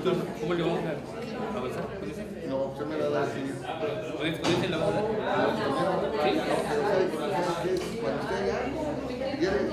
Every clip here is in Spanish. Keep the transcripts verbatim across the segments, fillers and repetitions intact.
Doctor, ¿cómo le vamos a avanzar con ese? No, usted me la da así. ¿Con ese la vamos a dar? ¿Sí? Cuando usted ya quiere,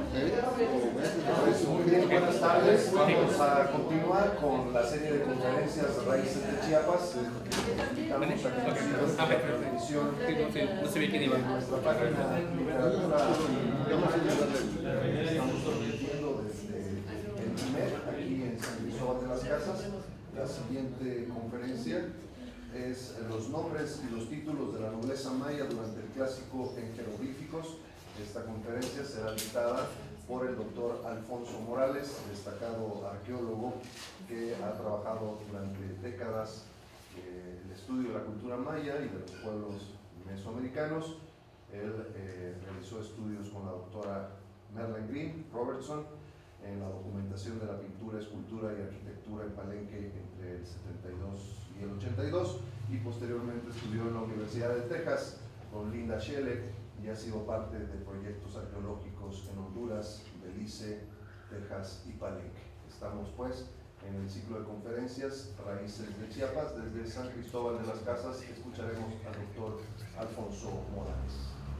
Buenas tardes, vamos a continuar con la serie de conferencias Raíces de Chiapas. ¿Vale? Ah, perfecto. Sí, no sé, no se ve quién iba. Nuestra página literatura, estamos transmitiendo desde el primer, aquí en San Cristóbal de las Casas. La siguiente conferencia es los nombres y los títulos de la nobleza maya durante el clásico en jeroglíficos. Esta conferencia será dictada por el doctor Alfonso Morales, destacado arqueólogo que ha trabajado durante décadas eh, el estudio de la cultura maya y de los pueblos mesoamericanos. Él eh, realizó estudios con la doctora Merlin Green Robertson en la documentación de la pintura, escultura y arquitectura en Palenque entre el setenta y dos y el ochenta y dos, y posteriormente estudió en la Universidad de Texas con Linda Shelley y ha sido parte de proyectos arqueológicos en Honduras, Belice, Texas y Palenque. Estamos pues en el ciclo de conferencias Raíces de Chiapas. Desde San Cristóbal de las Casas escucharemos al doctor Alfonso Morales.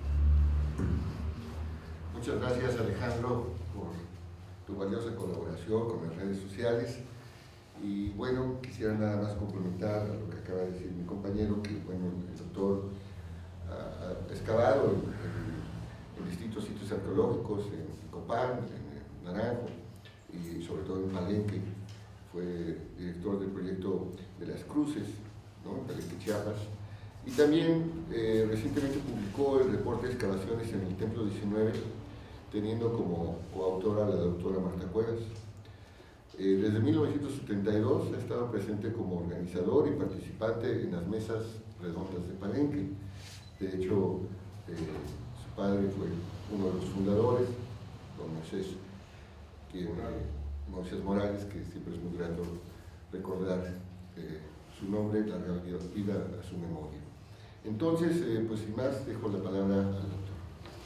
muchas gracias, Alejandro, por tu valiosa colaboración con las redes sociales. Y bueno, quisiera nada más complementar a lo que acaba de decir mi compañero, que bueno, el doctor ha excavado en, en, en distintos sitios arqueológicos, en Copán, en Naranjo y sobre todo en Palenque. Fue director del proyecto de las Cruces, ¿no? En Palenque, Chiapas. Y también eh, recientemente publicó el reporte de excavaciones en el Templo diecinueve, teniendo como coautora a la doctora Marta Cuevas. Eh, desde mil novecientos setenta y dos ha estado presente como organizador y participante en las mesas redondas de Palenque. De hecho, eh, su padre fue uno de los fundadores, don Moisés, quien, eh, Moisés Morales, que siempre es muy grato recordar eh, su nombre, larga vida a su memoria. Entonces, eh, pues sin más, dejo la palabra al doctor.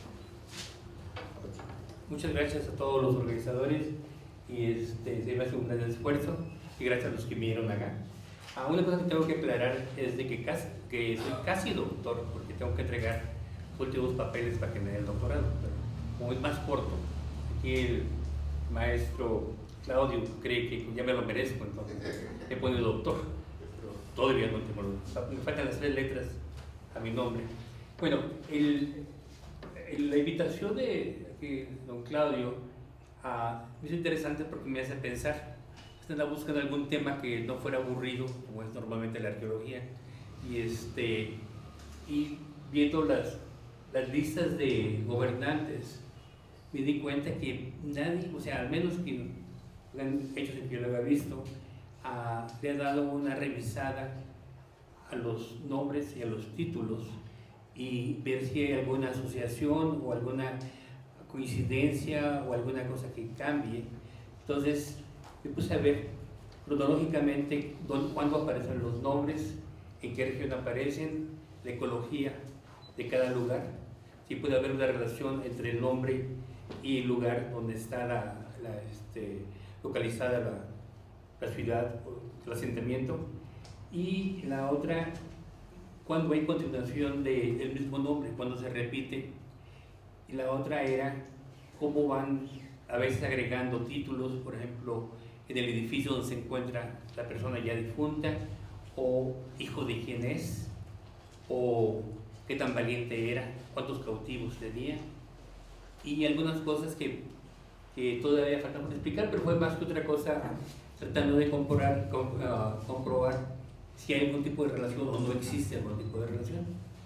Muchas gracias a todos los organizadores y este, se me hace un gran esfuerzo y gracias a los que vinieron acá. Ah, una cosa que tengo que aclarar es de que, casi, que soy casi doctor, porque tengo que entregar los últimos papeles para que me dé el doctorado, pero como es más corto, aquí el maestro Claudio cree que ya me lo merezco, entonces he ponido doctor, pero todavía no tengo doctor. Me faltan las tres letras a mi nombre. Bueno, el, el, la invitación de aquí, don Claudio uh, es interesante porque me hace pensar. Está en la búsqueda de algún tema que no fuera aburrido, como es normalmente la arqueología, y, este, y viendo las, las listas de gobernantes, me di cuenta que nadie, o sea, al menos que han hechos en que yo lo había visto, uh, le ha dado una revisada a los nombres y a los títulos y ver si hay alguna asociación o alguna coincidencia o alguna cosa que cambie. Entonces me puse a ver cronológicamente dónde, cuándo aparecen los nombres, en qué región aparecen, la ecología de cada lugar, si puede haber una relación entre el nombre y el lugar donde está la, la, este, localizada la, la ciudad, el asentamiento, y la otra, cuando hay continuación de, del mismo nombre, cuando se repite, y la otra era cómo van a veces agregando títulos, por ejemplo, en el edificio donde se encuentra la persona ya difunta, o hijo de quién es, o qué tan valiente era, cuántos cautivos tenía, y algunas cosas que, que todavía faltan por explicar, pero fue más que otra cosa tratando de comprobar, comp, uh, comprobar si hay algún tipo de relación o no existe algún tipo de relación.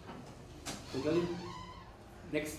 Next.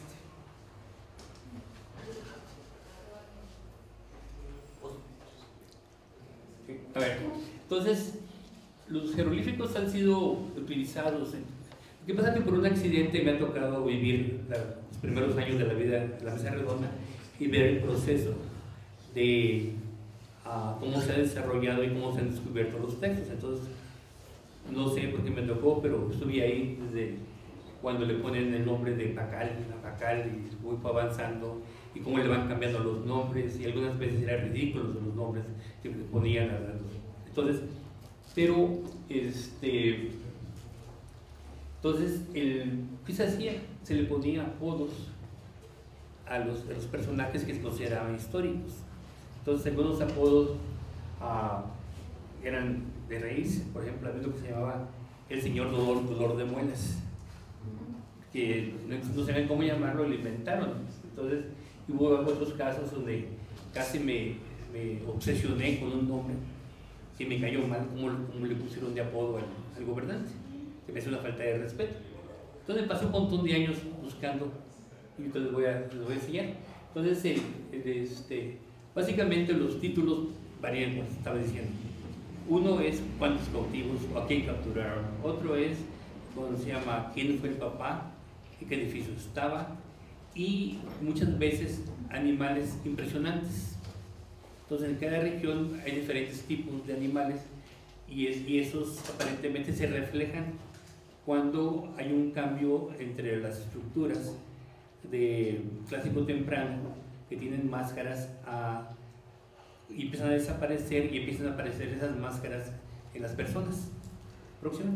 A ver, entonces, los jeroglíficos han sido utilizados. En, lo que pasa es que por un accidente me ha tocado vivir la, los primeros años de la vida de la mesa redonda y ver el proceso de uh, cómo se ha desarrollado y cómo se han descubierto los textos. Entonces, no sé por qué me tocó, pero estuve ahí desde cuando le ponen el nombre de Pacal, a Pacal, y voy avanzando, y cómo le van cambiando los nombres, y algunas veces eran ridículos los nombres que le ponían a los Entonces, pero, este, entonces, el, ¿qué se hacía? Se le ponía apodos a los, a los personajes que se consideraban históricos. Entonces, algunos apodos uh, eran de reírse. Por ejemplo, había lo que se llamaba el señor dolor, dolor de muelas, que no, no sabían cómo llamarlo, lo inventaron. Entonces, hubo otros casos donde casi me, me obsesioné con un nombre que me cayó mal, como, como le pusieron de apodo al, al gobernante, que me hace una falta de respeto. Entonces pasé un montón de años buscando, y entonces voy a, les voy a enseñar. Entonces, el, el, este, básicamente los títulos varían, como estaba diciendo. Uno es cuántos cautivos o a quién capturaron. Otro es, cuando se llama quién fue el papá, en qué edificio estaba, y muchas veces animales impresionantes. Entonces, en cada región hay diferentes tipos de animales y, es, y esos aparentemente se reflejan cuando hay un cambio entre las estructuras de clásico temprano que tienen máscaras a, y empiezan a desaparecer y empiezan a aparecer esas máscaras en las personas. Próximo.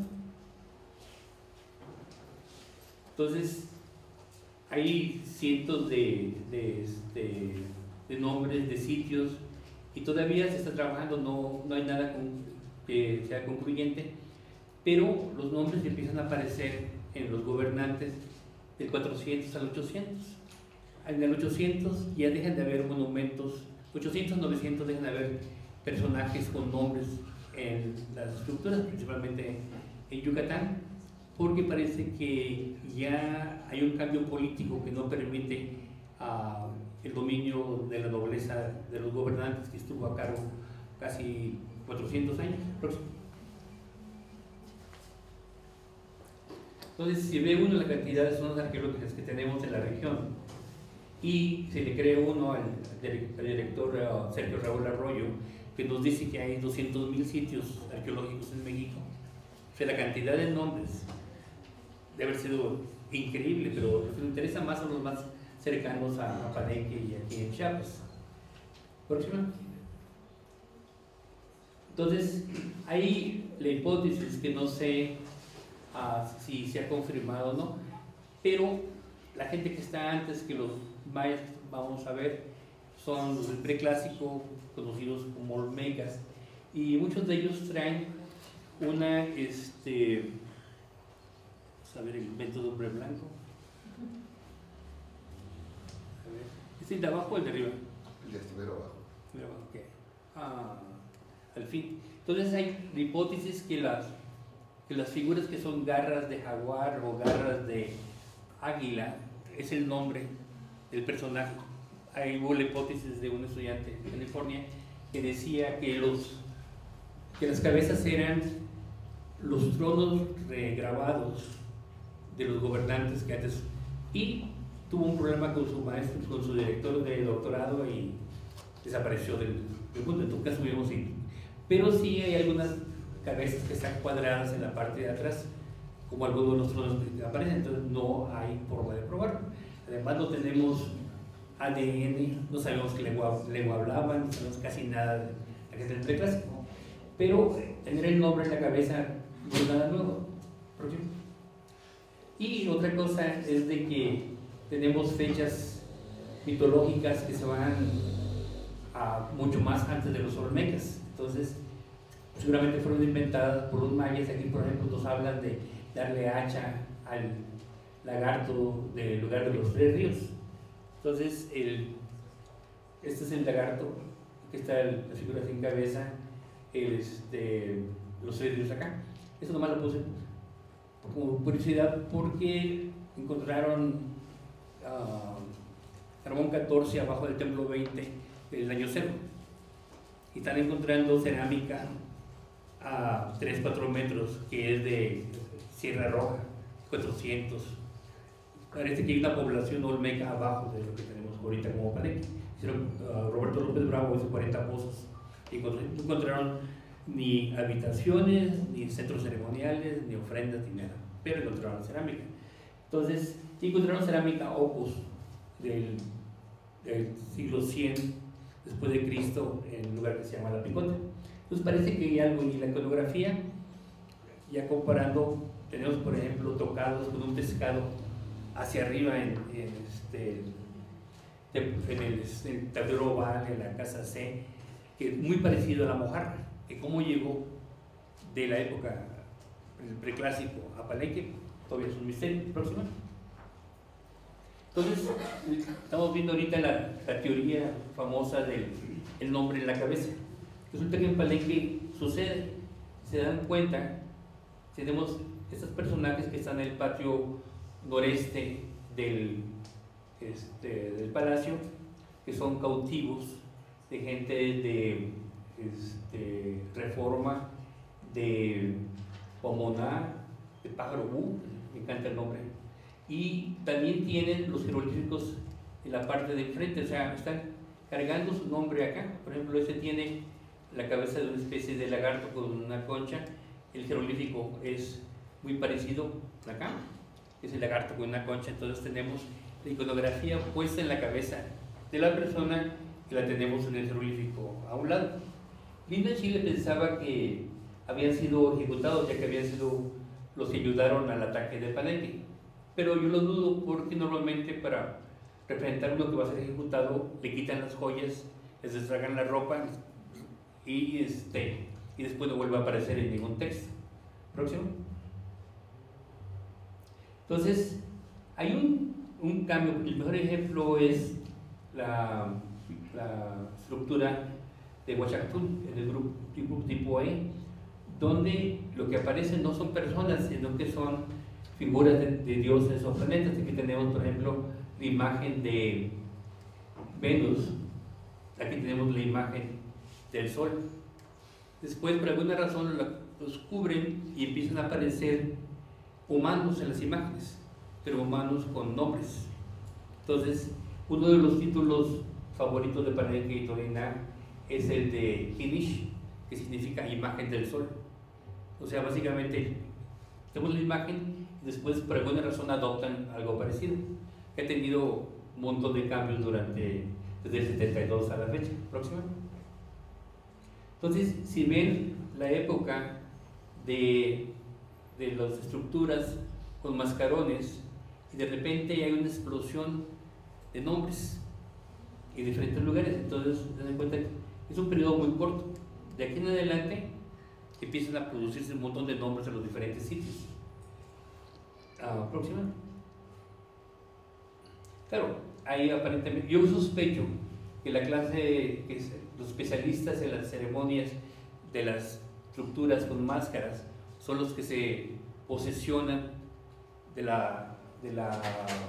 Entonces, hay cientos de, de, de, de nombres, de sitios, y todavía se está trabajando, no, no hay nada con, que sea concluyente, pero los nombres empiezan a aparecer en los gobernantes del cuatrocientos al ochocientos. En el ochocientos ya dejan de haber monumentos, ochocientos, novecientos dejan de haber personajes con nombres en las estructuras, principalmente en Yucatán, porque parece que ya hay un cambio político que no permite uh, el dominio de la nobleza de los gobernantes que estuvo a cargo casi cuatrocientos años. Entonces, si ve uno la cantidad de zonas arqueológicas que tenemos en la región y se le cree uno al, al director uh, Sergio Raúl Arroyo, que nos dice que hay doscientos mil sitios arqueológicos en México, o sea, la cantidad de nombres debe haber sido increíble, pero lo que nos interesa más son los más cercanos a Palenque y aquí en Chiapas. Próxima. Entonces, hay la hipótesis que no sé uh, si se ha confirmado o no, pero la gente que está antes que los mayas, vamos a ver, son los del preclásico, conocidos como olmecas, y muchos de ellos traen una, este, vamos a ver el invento de hombre blanco. A ver, ¿es el de abajo o el de arriba? El de primero abajo. Primero abajo, ok. Ah, al fin. Entonces hay la hipótesis que las, que las figuras que son garras de jaguar o garras de águila es el nombre del personaje. Ahí hubo la hipótesis de un estudiante de California que decía que, los, que las cabezas eran los tronos regrabados de los gobernantes que antes, y tuvo un problema con su maestro, con su director de doctorado, y desapareció del, del mundo. En todo caso vimos ahí. Pero sí hay algunas cabezas que están cuadradas en la parte de atrás, como algunos de los tronos que aparecen, entonces no hay forma de probarlo. Además no tenemos A D N, no sabemos qué lengua, lengua hablaban, no sabemos casi nada de la gente del preclásico, pero tener el nombre en la cabeza no es nada nuevo. Y otra cosa es de que tenemos fechas mitológicas que se van a mucho más antes de los olmecas, entonces seguramente fueron inventadas por los mayas. Aquí por ejemplo nos hablan de darle hacha al lagarto del lugar de los tres ríos. Entonces, el, este es el lagarto, que está el, la figura sin cabeza, este, los tres ríos acá. Eso nomás lo puse como curiosidad porque encontraron uh, carbón catorce abajo del templo veinte del año cero. Y están encontrando cerámica a tres a cuatro metros, que es de Sierra Roja, cuatrocientos. Parece que hay una población olmeca abajo de lo que tenemos ahorita como Palenque. Uh, Roberto López Bravo hizo cuarenta pozos y no encontraron ni habitaciones, ni centros ceremoniales, ni ofrendas, ni nada, pero encontraron cerámica. Entonces, encontraron cerámica opus del, del siglo cien después de Cristo en un lugar que se llama La Picote. Entonces parece que hay algo, y la iconografía, ya comparando, tenemos por ejemplo tocados con un pescado hacia arriba en, en, este, en el, el tablero oval, en la casa C, que es muy parecido a la mojarra, que cómo llegó de la época del preclásico a Palenque, todavía es un misterio. Próximo. Entonces, estamos viendo ahorita la, la teoría famosa del el nombre en la cabeza. Resulta que en Palenque sucede, se dan cuenta, tenemos estos personajes que están en el patio noreste del, este, del palacio, que son cautivos de gente de este, Reforma, de Pomoná, de Pájaro Bú, me encanta el nombre, y también tienen los jeroglíficos en la parte de enfrente, o sea, están cargando su nombre acá. Por ejemplo, este tiene la cabeza de una especie de lagarto con una concha, el jeroglífico es muy parecido acá, es el lagarto con una concha. Entonces tenemos la iconografía puesta en la cabeza de la persona que la tenemos en el jeroglífico a un lado. Linda Chile pensaba que habían sido ejecutados, ya que habían sido los que ayudaron al ataque de Palenque, pero yo lo dudo, porque normalmente para representar uno que va a ser ejecutado le quitan las joyas, les destragan la ropa y, este, y después no vuelve a aparecer en ningún texto. Próximo. Entonces hay un, un cambio. El mejor ejemplo es la, la estructura de Huachactún, en el grupo tipo, tipo E, donde lo que aparecen no son personas, sino que son figuras de, de dioses o planetas. Aquí tenemos, por ejemplo, la imagen de Venus, aquí tenemos la imagen del Sol. Después, por alguna razón, los cubren y empiezan a aparecer humanos en las imágenes, pero humanos con nombres. Entonces, uno de los títulos favoritos de Palenque y Tolina es el de Kinish, que significa imagen del sol. O sea, básicamente tenemos la imagen y después por alguna razón adoptan algo parecido, que ha tenido un montón de cambios durante desde el setenta y dos a la fecha. Próxima. Entonces, si ven la época de, de las estructuras con mascarones, y de repente hay una explosión de nombres en diferentes lugares, entonces se dan cuenta que es un periodo muy corto. De aquí en adelante empiezan a producirse un montón de nombres en los diferentes sitios. Ah, próxima. Claro, ahí aparentemente, yo sospecho que la clase, que es, los especialistas en las ceremonias de las estructuras con máscaras, son los que se posesionan de la, de la,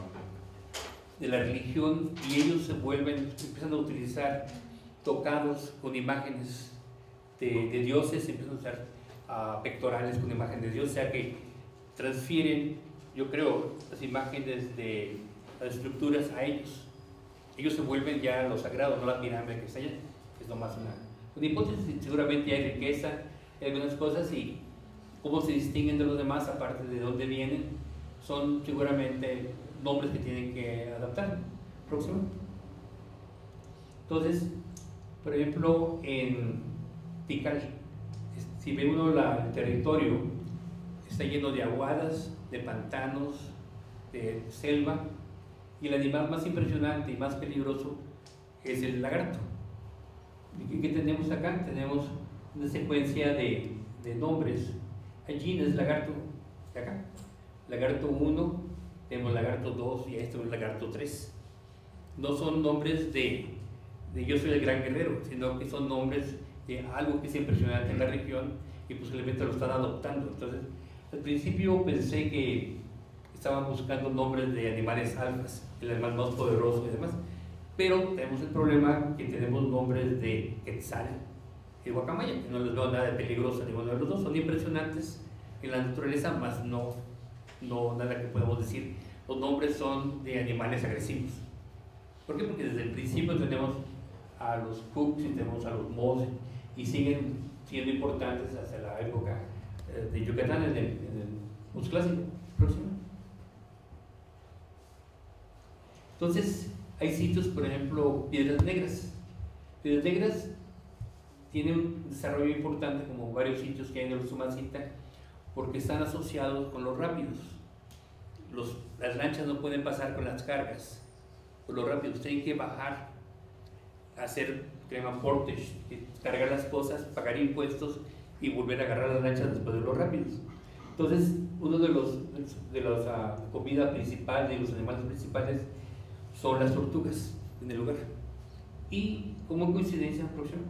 de la religión, y ellos se vuelven, empiezan a utilizar tocados con imágenes de, de dioses, empiezan a usar uh, pectorales con imágenes de dioses, o sea que transfieren, yo creo, las imágenes de las estructuras a ellos. Ellos se vuelven ya lo sagrado, no la pirámide que está allá, que es nomás una, una hipótesis. Seguramente hay riqueza, hay algunas cosas, y cómo se distinguen de los demás, aparte de dónde vienen, son seguramente nombres que tienen que adaptar. Próximo. Entonces, por ejemplo, en Tikal, si ve uno la, el territorio, está lleno de aguadas, de pantanos, de selva, y el animal más impresionante y más peligroso es el lagarto. ¿Y qué tenemos acá? Tenemos una secuencia de, de nombres. Allí es lagarto, de acá, lagarto uno, tenemos lagarto dos y esto es lagarto tres. No son nombres de, de yo soy el gran guerrero, sino que son nombres de algo que es impresionante en la región y posiblemente lo están adoptando. Entonces, al principio pensé que estaban buscando nombres de animales alfas, el animal más poderoso y demás, pero tenemos el problema que tenemos nombres de Quetzal y Guacamaya, que no les veo nada de peligroso a ninguno de los dos, son impresionantes en la naturaleza, más no, no nada que podemos decir. Los nombres son de animales agresivos. ¿Por qué? Porque desde el principio tenemos a los Cooks y tenemos a los Moz, y siguen siendo importantes hasta la época de Yucatán en el, en el posclásico. Próximo. Entonces, hay sitios, por ejemplo, Piedras Negras. Piedras Negras tiene un desarrollo importante como varios sitios que hay en el Usumacinta porque están asociados con los rápidos. Los, las lanchas no pueden pasar con las cargas, con los rápidos tienen que bajar, hacer que llaman portage, cargar las cosas, pagar impuestos y volver a agarrar las lanchas después de los rápidos. Entonces, uno de los de las uh, comidas principales, de los animales principales, son las tortugas en el lugar. Y como coincidencia próxima,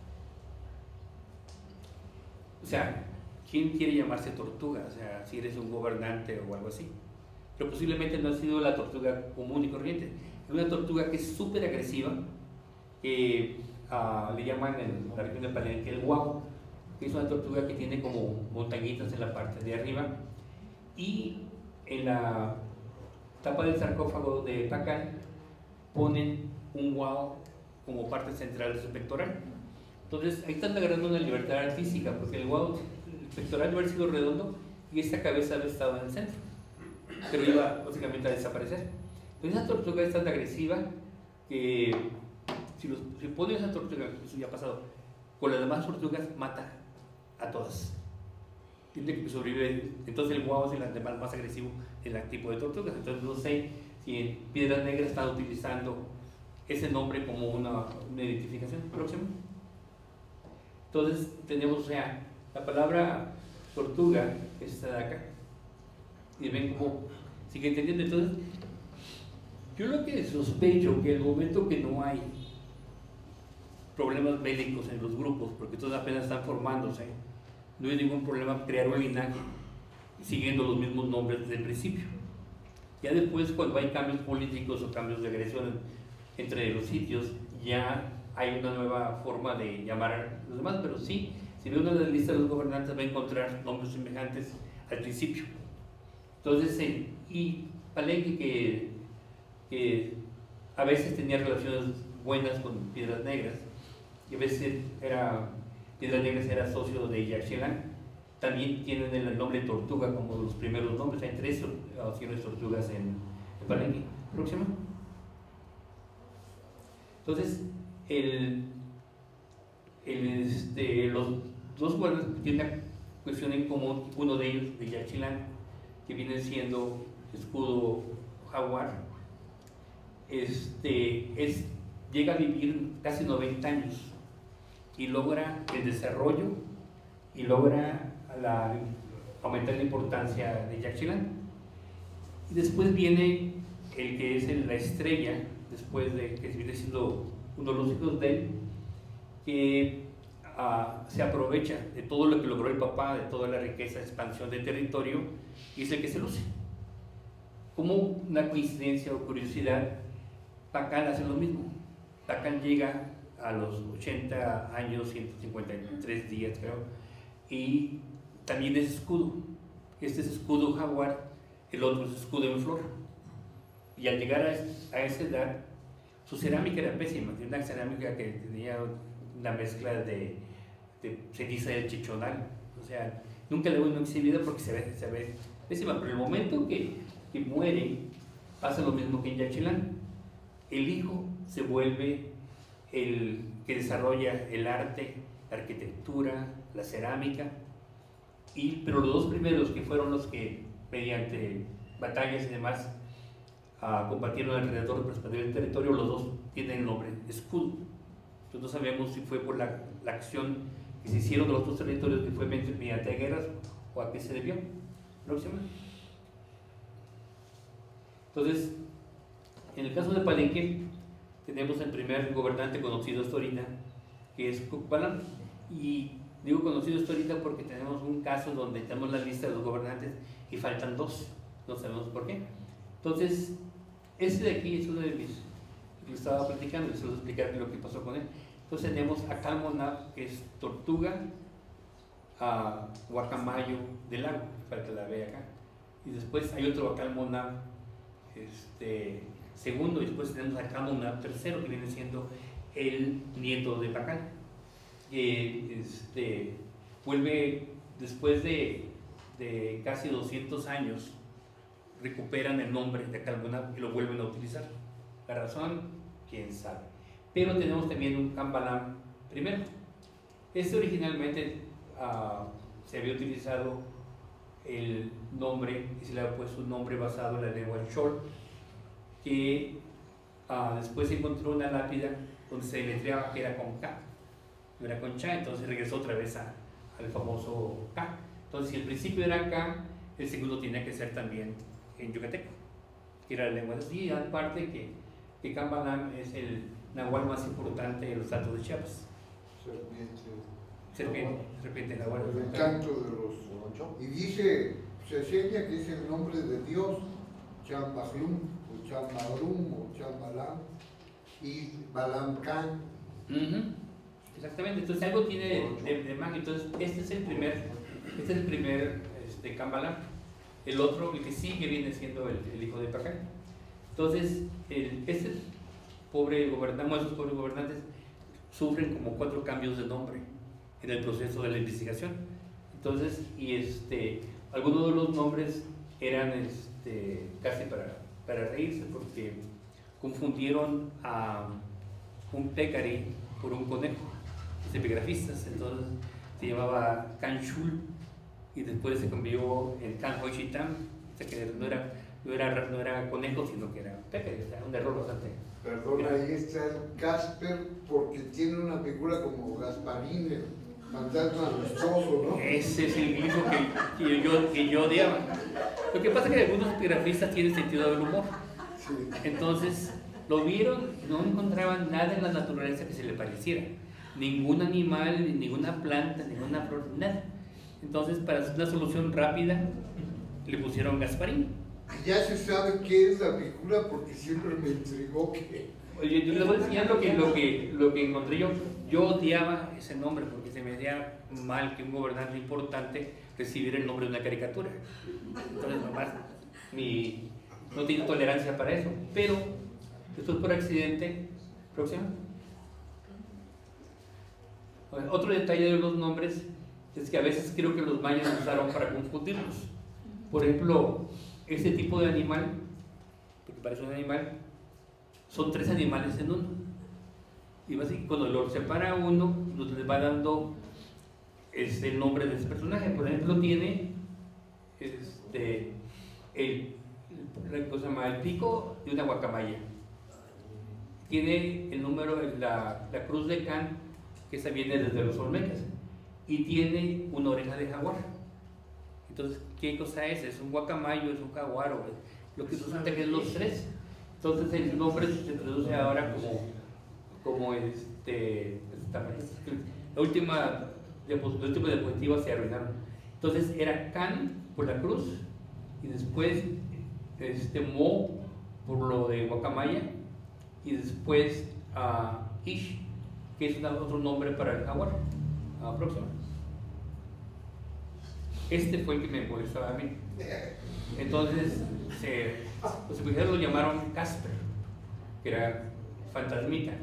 o sea, ¿quién quiere llamarse tortuga? O sea, si eres un gobernante o algo así. Pero posiblemente no ha sido la tortuga común y corriente. Es una tortuga que es súper agresiva, que uh, le llaman en la región de Palenque el guau, que es una tortuga que tiene como montañitas en la parte de arriba, y en la tapa del sarcófago de Pacal ponen un guau como parte central de su pectoral. Entonces ahí están agarrando una libertad artística, porque el guau, el pectoral debe haber sido redondo y esta cabeza había estado en el centro, pero iba básicamente a desaparecer. Entonces esa tortuga es tan agresiva que si, los, si pones esa tortuga, eso ya ha pasado, con las demás tortugas mata a todas. Tiene que sobrevive. Entonces el guau es el animal más agresivo del tipo de tortugas. Entonces no sé si en Piedras Negras están utilizando ese nombre como una, una identificación próxima. Entonces tenemos, o sea, la palabra tortuga está de acá. Y ven cómo sigue entendiendo. Entonces, yo lo que sospecho que el momento que no hay problemas bélicos en los grupos, porque todos apenas están formándose, no hay ningún problema crear un linaje siguiendo los mismos nombres desde el principio. Ya después, cuando hay cambios políticos o cambios de agresión entre los sitios, ya hay una nueva forma de llamar a los demás, pero sí, si ve una de las listas de los gobernantes va a encontrar nombres semejantes al principio. Entonces, eh, y Palenque, que, que a veces tenía relaciones buenas con Piedras Negras, y a veces era, Piedras Negras era socio de Yaxchilán, también tienen el nombre Tortuga como los primeros nombres. Hay tres opciones tortugas en, en Palenque. Próxima. Entonces, el, el, este, los dos guardias tienen una cuestión en común, uno de ellos de Yaxchilán, que viene siendo escudo jaguar, este, es, llega a vivir casi noventa años y logra el desarrollo y logra la, aumentar la importancia de Yaxchilán. Y después viene el que es el, la estrella, después de que viene siendo uno de los hijos de él, que uh, se aprovecha de todo lo que logró el papá, de toda la riqueza, expansión de territorio, y es el que se luce. Como una coincidencia o curiosidad, Pacal hace lo mismo. Pacal llega a los ochenta años, ciento cincuenta y tres días creo, y también es escudo. Este es escudo jaguar, el otro es escudo en flor. Y al llegar a, a esa edad, su cerámica era pésima, tenía una cerámica que tenía una mezcla de, de ceniza del chichonal, o sea, nunca la hubo exhibida porque se ve, se ve pésima, pero el momento que, que muere, pasa lo mismo que en Yaxchilán. El hijo se vuelve el que desarrolla el arte, la arquitectura, la cerámica, y, pero los dos primeros, que fueron los que mediante batallas y demás uh, combatieron alrededor para expandir el territorio, los dos tienen el nombre escudo. Entonces no sabemos si fue por la, la acción que se hicieron de los dos territorios, que fue mediante guerras, o a qué se debió. Próxima. Entonces, en el caso de Palenque, tenemos el primer gobernante conocido hasta ahorita, que es Cucbalán. Y digo conocido hasta ahorita porque tenemos un caso donde tenemos la lista de los gobernantes y faltan dos, no sabemos por qué. Entonces, este de aquí es uno de mis, que estaba platicando, les voy a explicar lo que pasó con él. Entonces tenemos a Calmonab, que es tortuga, a guacamayo del lago, para que la vea acá. Y después hay otro Calmonab, este, segundo, y después tenemos a Calmonab tercero, que viene siendo el nieto de Pacal. Que este, vuelve después de, de casi doscientos años, recuperan el nombre de Calmonab y lo vuelven a utilizar. La razón, quién sabe. Pero tenemos también un Cambalam primero, Este originalmente uh, se había utilizado el nombre y se le ha puesto un nombre basado en la lengua Chol, que uh, después se encontró una lápida donde se deletreaba que era con K, no era con Cha, entonces regresó otra vez a, al famoso K. Entonces, si el principio era K, el segundo tenía que ser también en yucateco, que era la lengua de y aparte que, que Cambalam es el nahual más importante de los altos de Chiapas. Serpiente. Serpiente, serpiente nahual. El canto de los ocho. Y dice, se enseña que es el nombre de Dios, Chambahlum, o Chambarum, o Chambalam, y Balam Khan. Uh-huh. Exactamente, entonces algo tiene de, de, de magia. Entonces, este es el primer, este es el primer este, Cambalam. El otro, el que sigue, viene siendo el, el hijo de Pacán. Entonces, el, este pobre gobernante, esos pobres gobernantes sufren como cuatro cambios de nombre en el proceso de la investigación. Entonces, y este, algunos de los nombres eran este, casi para, para reírse, porque confundieron a un pécari por un conejo, los epigrafistas. Entonces se llamaba Canchul y después se cambió en Canjoichitam, o sea que no era, no, era, no era conejo, sino que era pécari, o sea, un error bastante. Perdón, ahí está el Casper porque tiene una figura como Gasparín, el fantasma lustroso, ¿no? Ese es el glifo que, que, yo, que yo odiaba. Lo que pasa es que algunos epigrafistas tienen sentido del humor. Sí. Entonces lo vieron, no encontraban nada en la naturaleza que se le pareciera. Ningún animal, ninguna planta, ninguna flor, nada. Entonces, para hacer una solución rápida, le pusieron Gasparín. Ya se sabe qué es la figura porque siempre me intrigó que... Oye, yo les voy enseñando que lo que, lo que encontré yo, yo odiaba ese nombre porque se me hacía mal que un gobernante importante recibiera el nombre de una caricatura. Entonces, nomás, mi, no tengo tolerancia para eso. Pero, esto es por accidente. Próximo. Bueno, otro detalle de los nombres es que a veces creo que los mayas usaron para confundirlos. Por ejemplo, este tipo de animal, porque parece un animal, son tres animales en uno. Y básicamente cuando lo separa uno, les va dando este, el nombre de ese personaje. Por ejemplo, tiene este, el, el, cosa llama, el pico de una guacamaya. Tiene el número, la, la cruz de Can, que esa viene desde los Olmecas. Y tiene una oreja de jaguar. Entonces, ¿qué cosa es? ¿Es un guacamayo? ¿Es un jaguar? ¿O lo que resulta que es los tres? Entonces, el nombre se traduce ahora como, como este, esta, la última, la última diapositiva se arruinaron. Entonces, era Can por la cruz, y después este, Mo por lo de guacamaya, y después uh, Ish, que es una, otro nombre para el jaguar. Uh, próximo. Este fue el que me molestaba a mí. Entonces, se, los episodios lo llamaron Casper, que era fantasmita.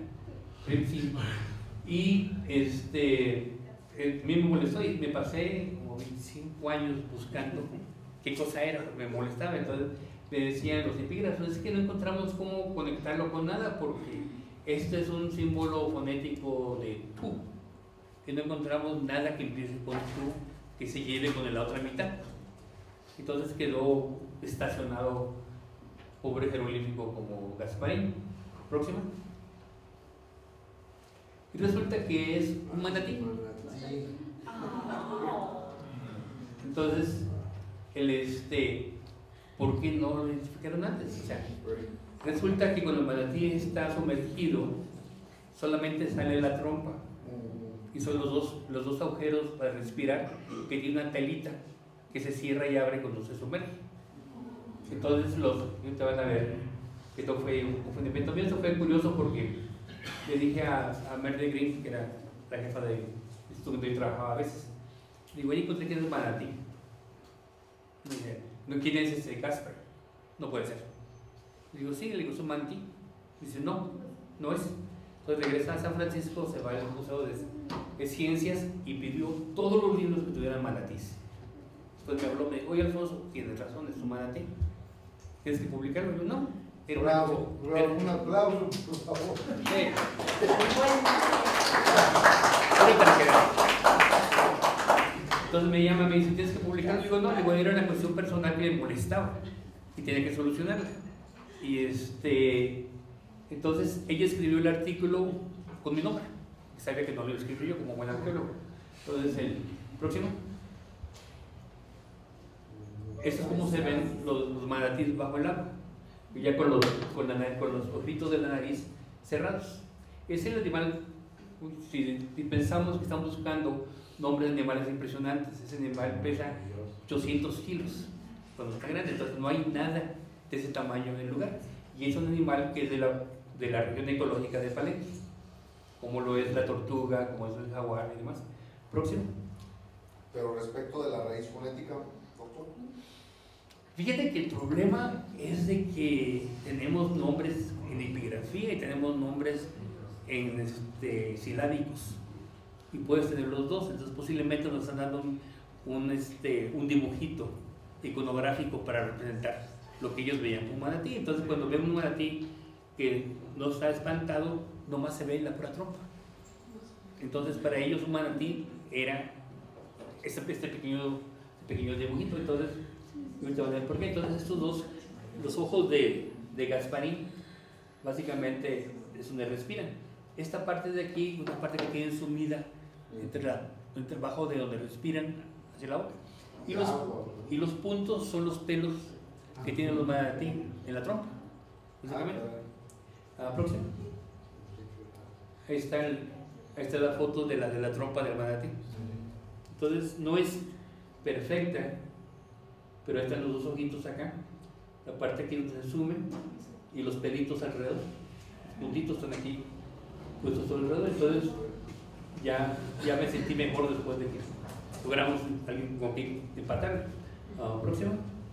Y este, a mí me molestó y me pasé como veinticinco años buscando qué cosa era, me molestaba. Entonces me decían los epígrafos, es que no encontramos cómo conectarlo con nada porque este es un símbolo fonético de tú, que no encontramos nada que empiece con tú que se lleve con la otra mitad. Entonces quedó estacionado pobre jeroglífico como Gasparín. Próxima. Y resulta que es un manatí. Entonces, el este, ¿por qué no lo identificaron antes? O sea, resulta que cuando el manatí está sumergido, solamente sale la trompa. Y son los dos, los dos agujeros para respirar, que tiene una telita que se cierra y abre cuando se sumerge. Entonces, los, te van a ver que esto fue un confundimiento mío. Esto fue curioso porque le dije a, a Merde Green, que era la jefa de instituto donde yo trabajaba a veces, digo, oye, encontré que es un manatí. Me dice, ¿no quién es ese Casper? No puede ser. Le digo, sí, le digo, es un manatí. Dice, no, no es. Entonces regresa a San Francisco, se va al Museo de, de Ciencias y pidió todos los libros que tuvieran manatís. Después me habló, me dijo, oye Alfonso, tienes razón, es un manatí. ¿Tienes que publicarlo? Yo, no. Era bravo, una, bravo, era, un aplauso, por favor. Sí. Solo para que Entonces me llama, me dice, ¿tienes que publicarlo? Digo, no, le digo, era una cuestión personal que le molestaba y tenía que solucionarla. Y este, entonces ella escribió el artículo con mi nombre, sabía que no lo escribí yo como buen arqueólogo. Entonces el próximo. Esto es como se ven los, los manatíes bajo el agua, y ya con los, con, la, con los ojitos de la nariz cerrados. Es el animal, si, si pensamos que estamos buscando nombres de animales impresionantes, ese animal pesa ochocientos kilos cuando está grande, entonces no hay nada de ese tamaño en el lugar. Y es un animal que es de la, de la región ecológica de Palenque, como lo es la tortuga, como es el jaguar y demás. Próximo. Pero respecto de la raíz fonética, doctor. Fíjate que el problema es de que tenemos nombres en epigrafía y tenemos nombres en este, silábicos, y puedes tener los dos, entonces posiblemente nos están dando un, un, este, un dibujito iconográfico para representar lo que ellos veían como un manatí. Entonces cuando ven un manatí que no está espantado, nomás se ve la pura trompa. Entonces para ellos un manatí era este, este pequeño, pequeño dibujito. Entonces, ahorita van a ver por qué. Entonces estos dos, los ojos de, de Gasparín, básicamente es donde respiran. Esta parte de aquí, una parte que tienen sumida entre, la, entre abajo de donde respiran hacia la boca. Y los, y los puntos son los pelos que tienen los manatí en la trompa, básicamente. Ah, próximo. Ahí está, el, ahí está la foto de la, de la trompa del manatí. Entonces no es perfecta, pero ahí están los dos ojitos acá, la parte aquí donde se sume, y los pelitos alrededor, los puntitos están aquí puestos todo alrededor. Entonces ya, ya me sentí mejor después de que logramos alguien con quien empatar. Uh, próximo.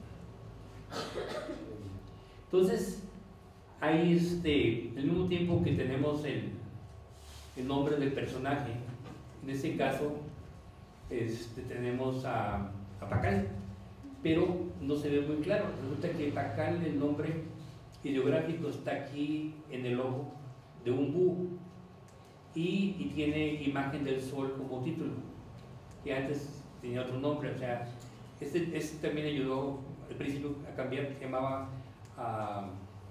Entonces hay este, al mismo tiempo que tenemos el, el nombre del personaje, en este caso este, tenemos a, a Pacal, pero no se ve muy claro. Resulta que Pacal, el nombre ideográfico, está aquí en el ojo de un búho, y, y tiene imagen del sol como título, que antes tenía otro nombre. O sea, este, este también ayudó al principio a cambiar, se llamaba uh,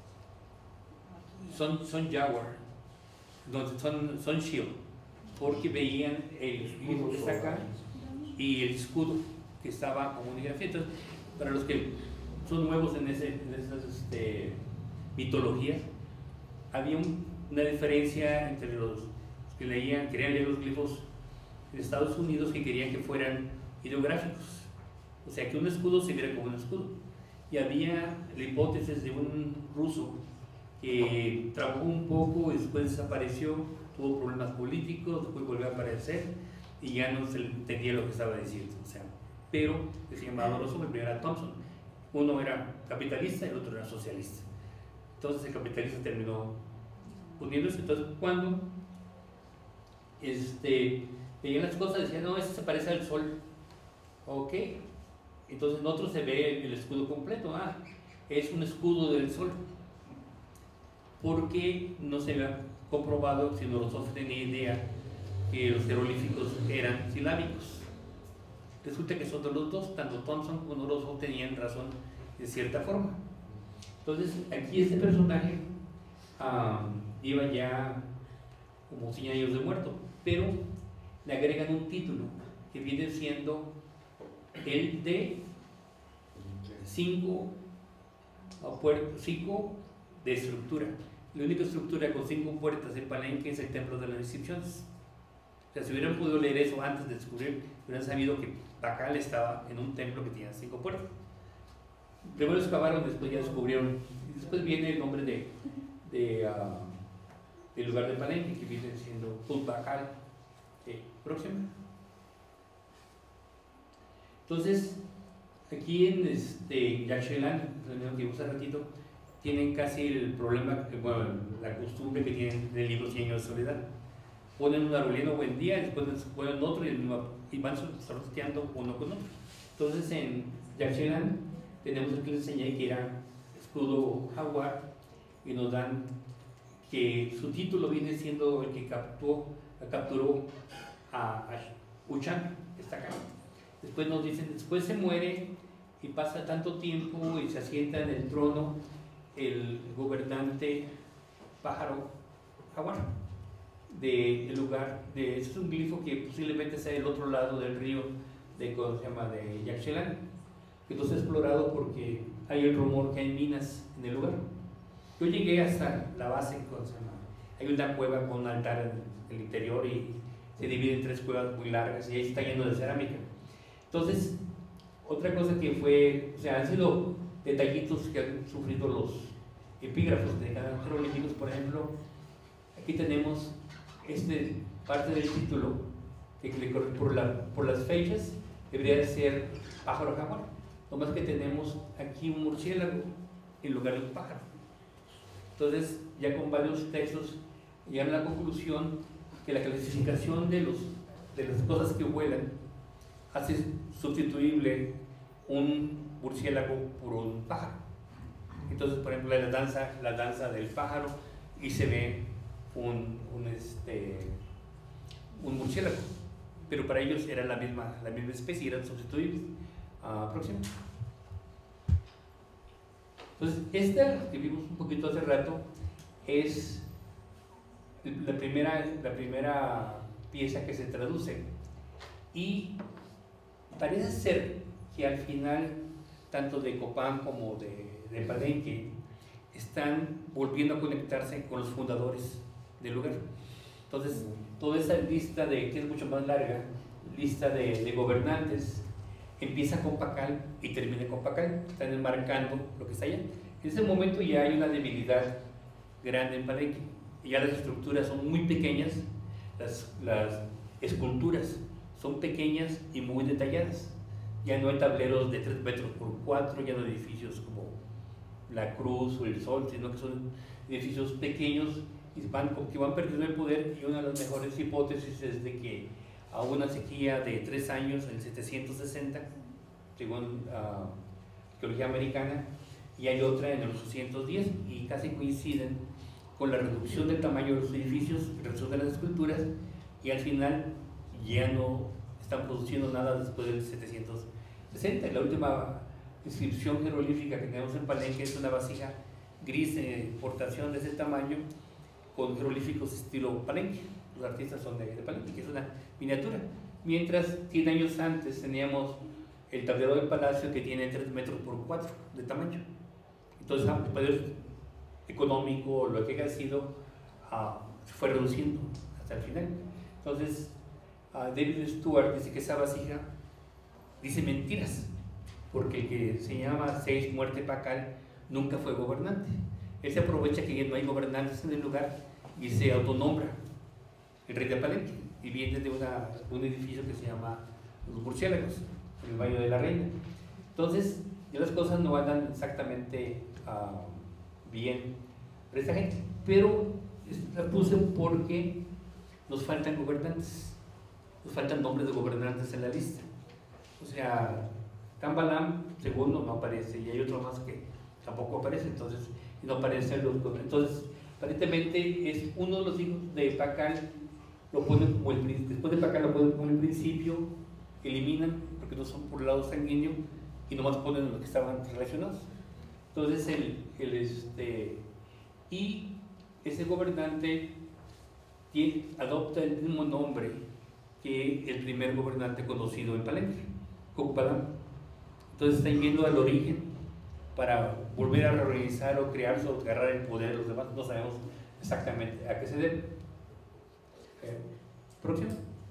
Sun, Sun Jaguar, no, Sun, Sun Shield, porque veían el escudo que está acá y el escudo que estaba como unigrafía. Entonces, para los que son nuevos en, ese, en esas este, mitologías, había un, una diferencia entre los que leían, querían leer los glifos de Estados Unidos, que querían que fueran ideográficos, o sea, que un escudo se viera como un escudo. Y había la hipótesis de un ruso que trabajó un poco y después desapareció, tuvo problemas políticos, después volvió a aparecer y ya no se entendía lo que estaba diciendo. O sea, pero que se llamaba Rosso, el primero era Thompson. Uno era capitalista y el otro era socialista. Entonces el capitalista terminó poniéndose. Entonces cuando este, veían las cosas, decían, no, ese se parece al sol. Ok, entonces en otro se ve el escudo completo. Ah, es un escudo del sol, porque no se había comprobado, sino los otros tenían idea que los jeroglíficos eran silábicos. Resulta que son de los dos, tanto Thompson como Rosso tenían razón de cierta forma. Entonces aquí este personaje um, iba ya como cien años de muerto, pero le agregan un título que viene siendo el de cinco, cinco de estructura. La única estructura con cinco puertas en Palenque es el Templo de las Inscripciones. O sea, si hubieran podido leer eso antes de descubrir, hubieran sabido que Pacal estaba en un templo que tenía cinco puertas. Primero excavaron, después ya descubrieron, y después viene el nombre de, de uh, del lugar de Palenque, que viene siendo Pacal. Eh, próximo. Entonces, aquí en este, Yaxchilán, que vimos hace ratito, tienen casi el problema, bueno, la costumbre que tienen del libro Cien años de soledad. Ponen un arbolino buen día, después ponen otro y, y van sorteando uno con otro. Entonces en Yaxchilán tenemos el que les enseñé, que era escudo jaguar, y nos dan que su título viene siendo el que capturó, capturó a, a Uchán, que está acá. Después nos dicen, después se muere y pasa tanto tiempo y se asienta en el trono el gobernante pájaro jaguar del de lugar. De, es un glifo que posiblemente sea el otro lado del río de, ¿cómo se llama?, de Yaxchilán, que no se ha explorado porque hay el rumor que hay minas en el lugar. Yo llegué hasta la base, ¿cómo se llama? Hay una cueva con un altar en el interior y se divide en tres cuevas muy largas y ahí está lleno de cerámica. Entonces, otra cosa que fue, o sea, han sido detallitos que han sufrido los epígrafos de cada jeroglíficos. Por ejemplo, aquí tenemos este parte del título que por, la, por las fechas debería de ser pájaro jaguar, nomás que tenemos aquí un murciélago en lugar de un pájaro. Entonces, ya con varios textos llegan a la conclusión que la clasificación de, los, de las cosas que vuelan hace sustituible un murciélago por un pájaro. Entonces, por ejemplo, la danza, la danza del pájaro y se ve un, un, este, un murciélago, pero para ellos era la misma, la misma especie, eran sustituibles. Uh, próximo. Entonces, esta que vimos un poquito hace rato es la primera, la primera pieza que se traduce, y parece ser que al final tanto de Copán como de, de Palenque están volviendo a conectarse con los fundadores del lugar. Entonces, toda esa lista de, que es mucho más larga, lista de, de gobernantes, empieza con Pacal y termina con Pacal, están enmarcando lo que está allá. En ese momento ya hay una debilidad grande en Palenque, y ya las estructuras son muy pequeñas, las, las esculturas son pequeñas y muy detalladas. Ya no hay tableros de tres metros por cuatro, ya no hay edificios como la Cruz o el Sol, sino que son edificios pequeños y van, que van perdiendo el poder. Y una de las mejores hipótesis es de que a una sequía de tres años, en el setecientos sesenta, según uh, arqueología americana, y hay otra en el ochocientos diez, y casi coinciden con la reducción del tamaño de los edificios, reducción de las esculturas, y al final ya no están produciendo nada después del setecientos sesenta. La última inscripción jeroglífica que tenemos en Palenque es una vasija gris de portación de ese tamaño, con jeroglíficos estilo Palenque. Los artistas son de, de Palenque, que es una miniatura. Mientras, cien años antes teníamos el tablero del palacio, que tiene tres metros por cuatro de tamaño. Entonces, el poder económico, lo que haya sido, uh, se fue reduciendo hasta el final. Entonces, uh, David Stewart dice que esa vasija dice mentiras, porque el que se llama Seis Muerte Pacal nunca fue gobernante. Él se aprovecha que ya no hay gobernantes en el lugar y se autonombra el rey de Palenque, y viene de una, un edificio que se llama Los Murciélagos, en el Valle de la Reina. Entonces, ya las cosas no andan exactamente uh, bien para esta gente, pero la puse porque nos faltan gobernantes, nos faltan nombres de gobernantes en la lista. O sea, Cambalam, segundo, no aparece, y hay otro más que tampoco aparece, entonces no aparecen los gobernantes. Entonces, aparentemente es uno de los hijos de Pacal, lo ponen como el, después de Pacal lo ponen como el principio, eliminan porque no son por el lado sanguíneo y nomás ponen los que estaban relacionados. Entonces, el, el este, y ese gobernante tiene, adopta el mismo nombre que el primer gobernante conocido en Palenque, Cucpalam. Entonces, están yendo al origen para volver a reorganizar o crearse o agarrar el poder de los demás. No sabemos exactamente a qué se debe. Eh, próximo.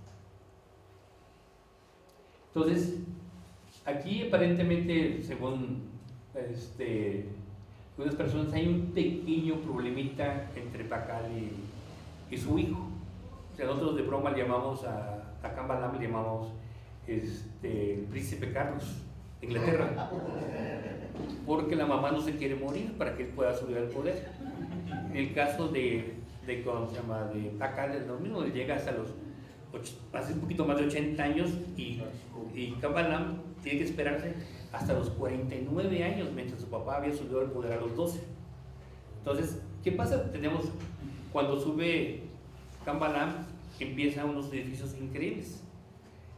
Entonces, aquí aparentemente, según este, algunas personas, hay un pequeño problemita entre Pacal y, y su hijo. O sea, nosotros de broma le llamamos a, a Cambalam, le llamamos este, el príncipe Carlos de Inglaterra, porque la mamá no se quiere morir para que él pueda subir al poder. En el caso de, de, ¿cómo se llama?, de Pacal es lo mismo, él llega hasta los hace un poquito más de ochenta años, y, y Cambalam tiene que esperarse hasta los cuarenta y nueve años, mientras su papá había subido al poder a los doce. Entonces, ¿qué pasa? Tenemos, cuando sube Cambalam, empiezan unos edificios increíbles,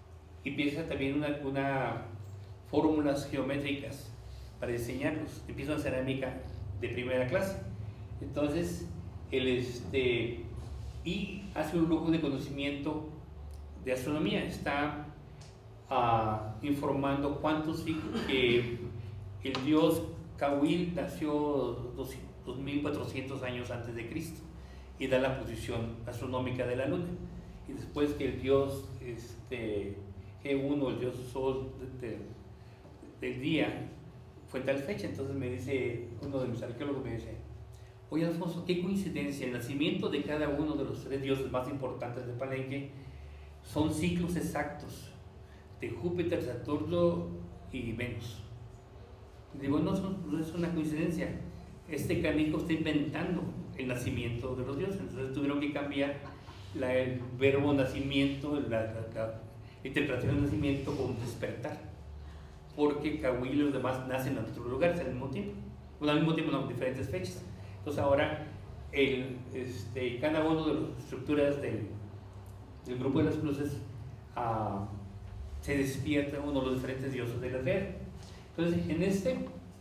y empieza también una, una fórmulas geométricas para diseñarlos. Empieza una cerámica de primera clase. Entonces, él este, y hace un lujo de conocimiento de astronomía. Está uh, informando cuántos siglos que el dios Cahuil nació dos mil cuatrocientos años antes de Cristo y da la posición astronómica de la luna. Y después que el dios este, G uno, el dios sol de, de, del día, fue en tal fecha. Entonces me dice, uno de mis arqueólogos me dice: oye, Alfonso, qué coincidencia, el nacimiento de cada uno de los tres dioses más importantes de Palenque son ciclos exactos de Júpiter, Saturno y Venus. Y digo, no, no es una coincidencia, este canijo está inventando el nacimiento de los dioses. Entonces tuvieron que cambiar la, el verbo nacimiento, la, la, la interpretación del nacimiento con despertar, porque Cahuil y los demás nacen en otros lugares al mismo tiempo, bueno, al mismo tiempo, no, diferentes fechas. Entonces ahora el, este, cada uno de las estructuras del, del grupo de las cruces uh, se despierta uno de los diferentes dioses de la Tierra. Entonces en este,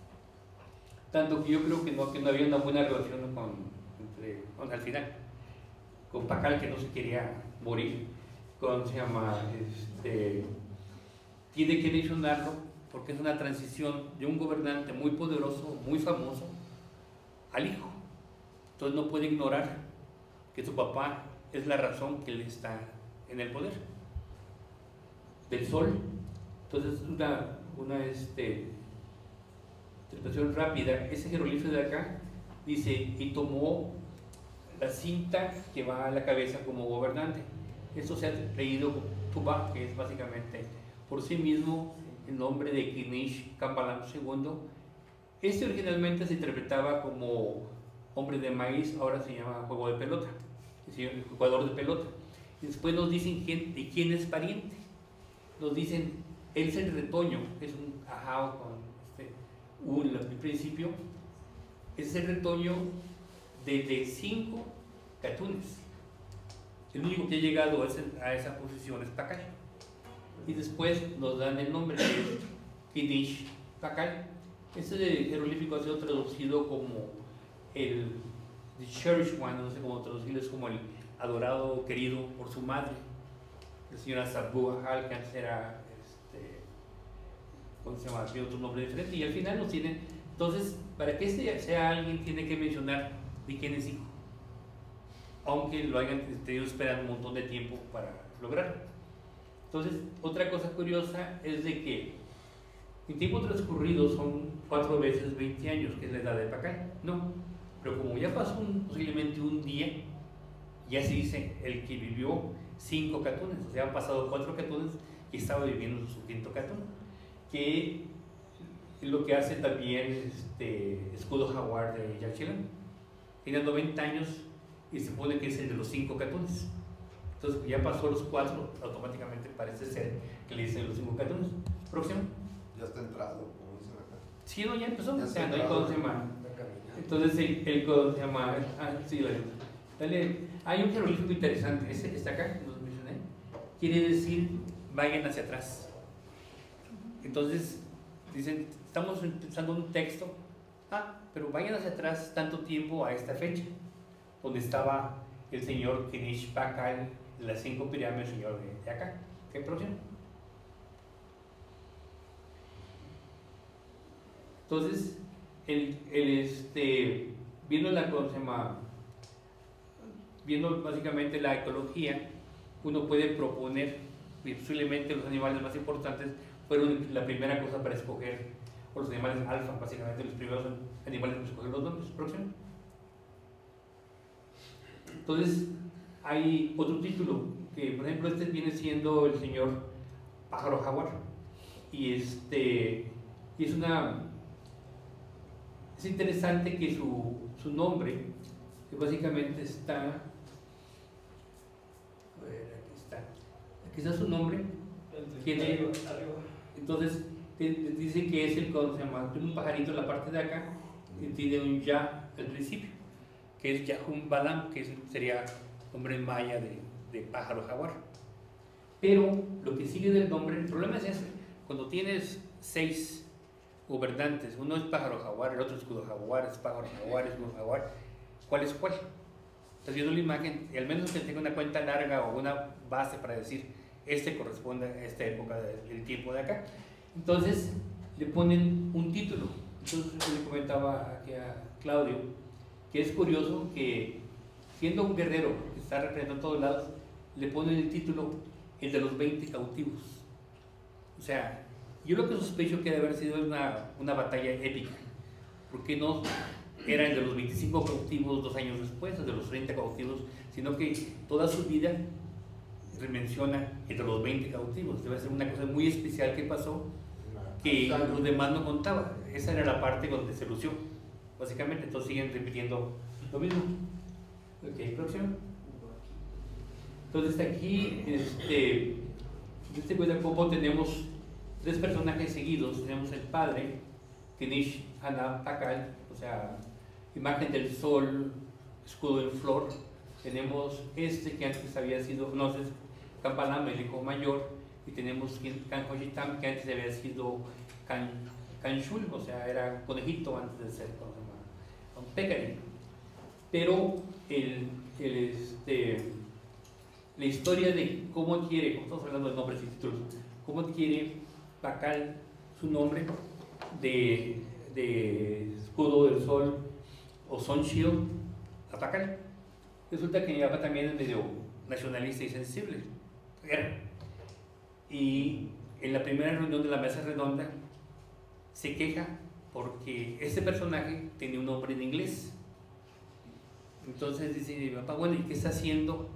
tanto que yo creo que no, que no había una buena relación con, entre, con al final, con Pacal, que no se quería morir, con, se llama, este, tiene que mencionarlo porque es una transición de un gobernante muy poderoso, muy famoso, al hijo. Entonces no puede ignorar que su papá es la razón que él está en el poder. Del sol. Entonces una, una este, interpretación rápida, ese jeroglífico de acá dice: y tomó la cinta que va a la cabeza como gobernante. Esto se ha leído Tuba, que es básicamente por sí mismo el nombre de Kinish Kambalam segundo. Este originalmente se interpretaba como hombre de maíz, ahora se llama juego de pelota, es decir, el jugador de pelota. Y después nos dicen quién, de quién es pariente. Nos dicen, él es el retoño, es un ajao con este, un al principio, es el retoño de, de cinco catunes. El único que ha llegado a, ese, a esa posición es Pacal. Y después nos dan el nombre, que es Kinish Pacal. Este jeroglífico ha sido traducido como el the cherished one, no sé cómo traducirlo, es como el adorado, querido por su madre, la señora Sabu Ahal, que antes era, este, ¿cómo se llama? Tiene otro nombre diferente, y al final nos tienen. Entonces, para que este sea alguien, tiene que mencionar de quién es hijo, aunque lo hayan tenido esperando un montón de tiempo para lograrlo. Entonces, otra cosa curiosa es de que en tiempo transcurrido son cuatro veces veinte años, que es la edad de Pacal. No, pero como ya pasó un, posiblemente un día, ya se dice el que vivió cinco catunes, o sea, han pasado cuatro catunes y estaba viviendo su quinto catún, que es lo que hace también este escudo jaguar de Yaxchilán. Tiene noventa años y se supone que es el de los cinco catunes. Entonces, ya pasó los cuatro, automáticamente parece ser que le dicen los cinco catunes. Próximo. Ya está entrado, como dicen acá. Sí, no, ya empezó. Ya O sea, está no hay entrado. cómo se llama. Entonces, el, el cómo se llama. Ah, sí, dale. dale. Hay un jeroglífico interesante, ese que está acá, que los mencioné. Quiere decir, vayan hacia atrás. Entonces, dicen, estamos usando un texto. Ah, pero vayan hacia atrás tanto tiempo a esta fecha, donde estaba el señor Kinish Pacal de las cinco pirámides, el señor de, de acá. ¿Qué próximo? Entonces, el, el, este, viendo la cosa, viendo básicamente la ecología, uno puede proponer, posiblemente los animales más importantes fueron la primera cosa para escoger, o los animales alfa, básicamente los primeros animales para escoger los nombres. Próximo. Entonces, hay otro título, que por ejemplo este viene siendo el señor pájaro jaguar, y este, y es una, es interesante que su, su nombre, que básicamente está, a ver, aquí está, aquí está su nombre, tiene, entonces dice que es el, ¿cómo se llama? Tiene un pajarito en la parte de acá, y tiene un ya al principio, que es Yahum Balam, que es, sería nombre maya de, de pájaro jaguar. Pero lo que sigue del nombre, el problema es ese, cuando tienes seis gobernantes, uno es pájaro jaguar, el otro escudo jaguar, es pájaro jaguar, escudo jaguar, ¿cuál es cuál? Estás viendo la imagen, y al menos que tenga una cuenta larga o una base para decir, este corresponde a esta época del tiempo de acá. Entonces le ponen un título. Entonces yo le comentaba aquí a Claudio que es curioso que siendo un guerrero que está representando a todos lados, le ponen el título el de los veinte cautivos. O sea, yo lo que sospecho que debe haber sido una, una batalla épica, porque no era el de los veinticinco cautivos dos años después, el de los treinta cautivos, sino que toda su vida menciona el de los veinte cautivos. Debe ser una cosa muy especial que pasó, que los demás no contaban. Esa era la parte donde se lució, básicamente. Entonces siguen repitiendo lo mismo. Ok, próximo. Entonces aquí, este, en este cuento tenemos tres personajes seguidos. Tenemos el padre, Kenish Hana Pakal, o sea, imagen del sol, escudo en flor. Tenemos este que antes había sido, no sé, Kampalam, el hijo mayor, y tenemos Kanjoyitam, que antes había sido Kan, Kanshul, o sea, era conejito antes de ser un Pekari. Pero el, el, este, la historia de cómo adquiere, como estamos hablando de nombres y títulos, cómo adquiere Pakal su nombre de, de escudo del sol o Sun Shield a Pakal. Resulta que mi papá también es medio nacionalista y sensible. Era. Y en la primera reunión de la mesa redonda se queja porque este personaje tenía un nombre en inglés. Entonces dice mi papá, bueno, ¿y qué está haciendo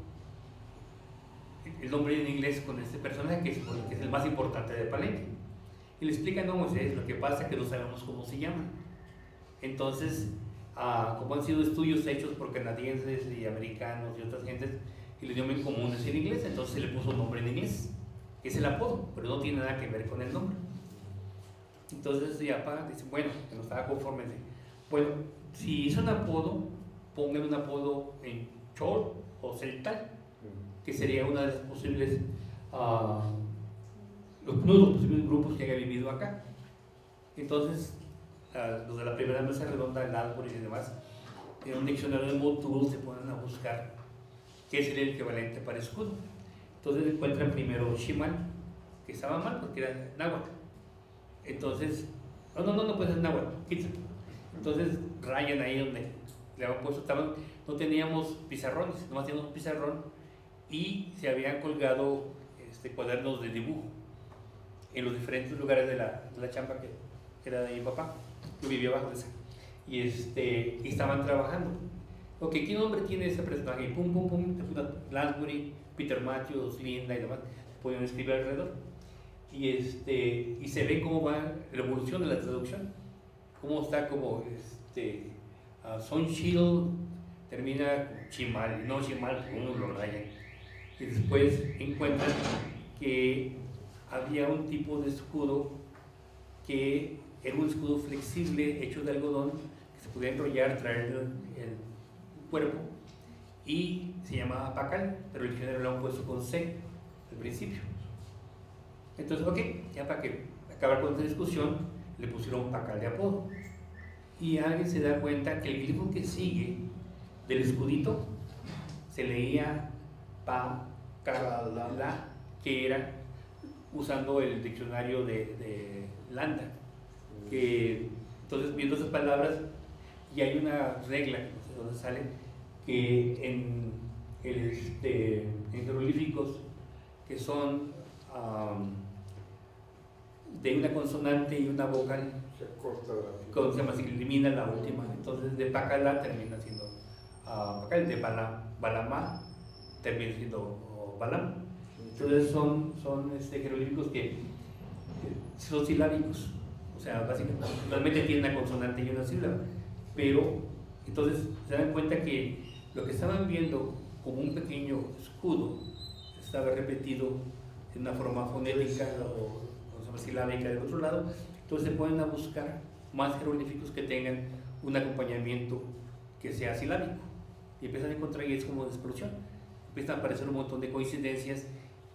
el nombre en inglés con este personaje que es, que es el más importante de Palenque? Y le explica, no, Moisés, lo que pasa es que no sabemos cómo se llama. Entonces, ah, como han sido estudios hechos por canadienses y americanos y otras gentes, y el idioma en común es el inglés, entonces se le puso un nombre en inglés, que es el apodo, pero no tiene nada que ver con el nombre. Entonces mi papá dice, bueno, que no estaba conforme, dice, bueno, si es un apodo, pongan un apodo en Chol o Celtal, que sería una de las posibles, uh, uno de los posibles grupos que haya vivido acá. Entonces, uh, los de la primera mesa redonda, el Albury y demás, en un diccionario de Motul se ponen a buscar qué sería el equivalente para escudo. Entonces encuentran primero Shimal, que estaba mal porque era náhuatl. Entonces, no, no, no, no puede ser náhuatl, quítalo. Entonces rayan ahí donde le habían puesto, estaban, no teníamos pizarrones, nomás teníamos un pizarrón y se habían colgado este, cuadernos de dibujo en los diferentes lugares de la, de la chamba que, que era de mi papá, que vivía abajo de esa. Y, este, y estaban trabajando. Ok, ¿qué nombre tiene ese personaje? Y pum, pum, pum, Lansbury, Peter Matthews, Linda y demás, se podían escribir alrededor. Y, este, y se ve cómo va la evolución de la traducción, cómo está como este, uh, Sun Shield termina Chimal, no Chimal, uno lo rayan. Y después encuentran que había un tipo de escudo que era un escudo flexible hecho de algodón que se podía enrollar, traer el, el cuerpo, y se llamaba Pakal, pero el diccionario lo han puesto con C al principio. Entonces, ok, ya para que acabar con esta discusión, le pusieron Pakal de apodo. Y alguien se da cuenta que el glifo que sigue del escudito se leía Pakala, que era usando el diccionario de, de Landa. Que, entonces, viendo esas palabras, y hay una regla, no sé dónde sale, que en, el, este, en jeroglíficos que son um, de una consonante y una vocal, se corta la ¿cómo se llama? Se elimina la última. Entonces, de Pakala termina siendo uh, Pakal, de Bala, Balama termina siendo uh, Balam. Entonces, son, son este, jeroglíficos que, que son silábicos. O sea, básicamente, realmente tiene una consonante y una sílaba, pero entonces se dan cuenta que lo que estaban viendo como un pequeño escudo estaba repetido en una forma fonética o, o silábica del otro lado. Entonces se ponen a buscar más jeroglíficos que tengan un acompañamiento que sea silábico y empiezan a encontrar, y es como de explosión, empiezan a aparecer un montón de coincidencias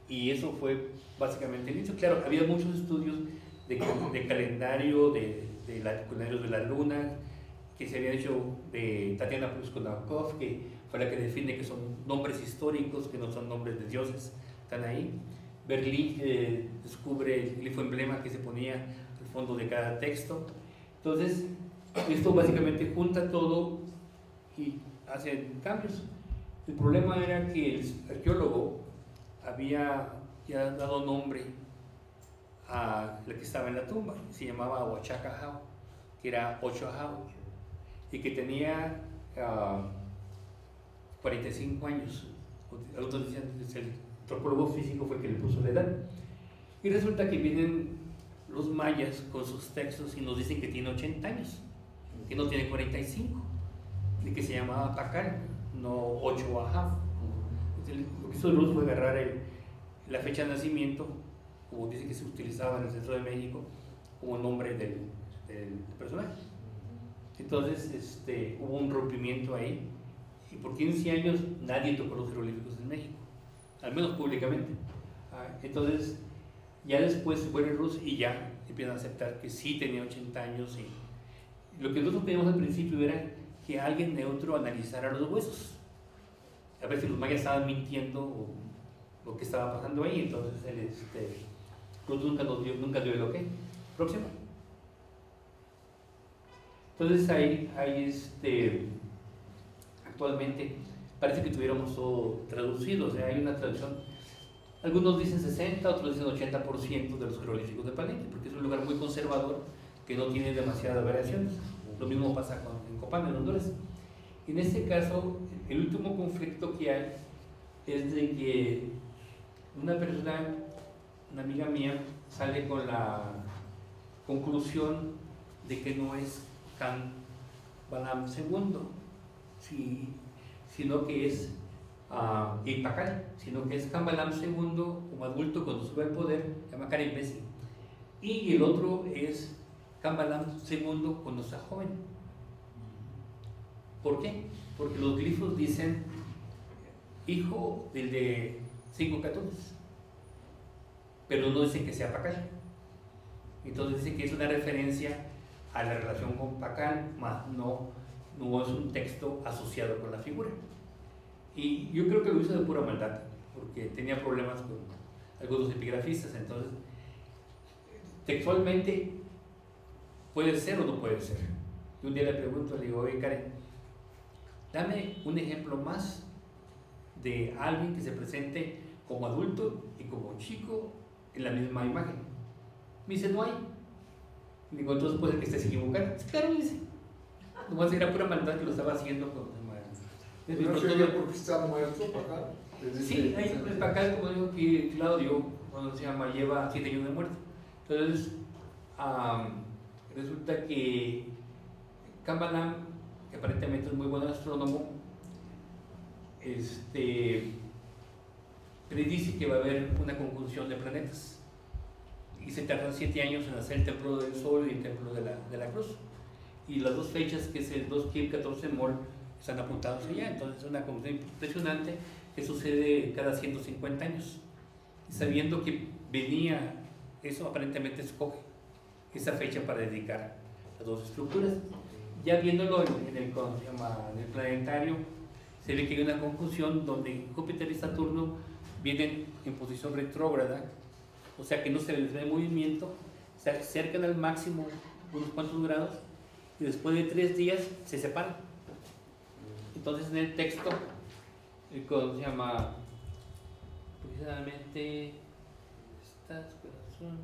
y eso fue básicamente el inicio. Claro, había muchos estudios de, de calendario, de, de la, calendarios de la luna, que se había hecho de Tatiana Pluskunakov, que fue la que define que son nombres históricos, que no son nombres de dioses, están ahí. Berlín eh, descubre el glifo emblema que se ponía al fondo de cada texto. Entonces, esto básicamente junta todo y hace cambios. El problema era que el arqueólogo había ya dado nombre a la que estaba en la tumba, se llamaba Huachacajao, que era Ochoajao, y que tenía uh, cuarenta y cinco años. Algunos decían que el antropólogo físico fue el que le puso la edad. Y resulta que vienen los mayas con sus textos y nos dicen que tiene ochenta años, que no tiene cuarenta y cinco, y que se llamaba Pacal, no Ochoajao. Lo que hizo Luz fue agarrar el, la fecha de nacimiento, como dice que se utilizaba en el centro de México, como nombre del, del personaje. Entonces este, hubo un rompimiento ahí, y por quince años nadie tocó los jeroglíficos en México, al menos públicamente. Entonces ya después vuelve Rus y ya empiezan a aceptar que sí tenía ochenta años, y lo que nosotros pedimos al principio era que alguien neutro analizara los huesos, a ver si los mayas estaban mintiendo o lo que estaba pasando ahí. Entonces él, este, Rus nunca, nos dio, nunca dio el ok. Próximo. Entonces ahí, ahí este, actualmente parece que tuviéramos todo traducido, o sea, hay una traducción, algunos dicen sesenta, otros dicen ochenta por ciento de los jeroglíficos de Palenque, porque es un lugar muy conservador que no tiene demasiadas variaciones. Lo mismo pasa con, en Copán, en Honduras. En este caso, el último conflicto que hay es de que una persona, una amiga mía, sale con la conclusión de que no es Can Balam segundo, si, sino que es uh, Ipacal, sino que es Can Balam segundo como adulto cuando sube al poder, se llama Karen Bessi, y el otro es Can Balam segundo cuando está joven. ¿Por qué? Porque los glifos dicen hijo del de cinco catorce, pero no dicen que sea Pacal. Entonces dicen que es una referencia a la relación con Pacal, más no, no es un texto asociado con la figura. Y yo creo que lo hizo de pura maldad, porque tenía problemas con algunos epigrafistas. Entonces, textualmente puede ser o no puede ser. Y un día le pregunto, le digo, oye Karen, dame un ejemplo más de alguien que se presente como adulto y como chico en la misma imagen. Me dice, no hay. Digo, entonces puede que estés equivocado. Claro, dice. Nomás era pura maldad que lo estaba haciendo con ¿No sería porque está muerto Pacal? Sí, hay el Pacal, como dijo que Claudio, cuando se llama, lleva siete años de muerto. Entonces, um, resulta que Can Balam, que aparentemente es muy buen astrónomo, este, predice que va a haber una conjunción de planetas. Y se tardan siete años en hacer el templo del Sol y el templo de la, de la Cruz. Y las dos fechas, que es el dos Kip catorce Mol, están apuntados allá. Entonces es una cosa impresionante que sucede cada ciento cincuenta años. Y sabiendo que venía, eso aparentemente escoge esa fecha para dedicar las dos estructuras. Ya viéndolo en, en, el, ¿cómo se llama? En el planetario, se ve que hay una conjunción donde Júpiter y Saturno vienen en posición retrógrada, o sea que no se les ve movimiento, se acercan al máximo unos cuantos grados y después de tres días se separan. Entonces en el texto, ¿cómo se llama? Precisamente, estas corazón.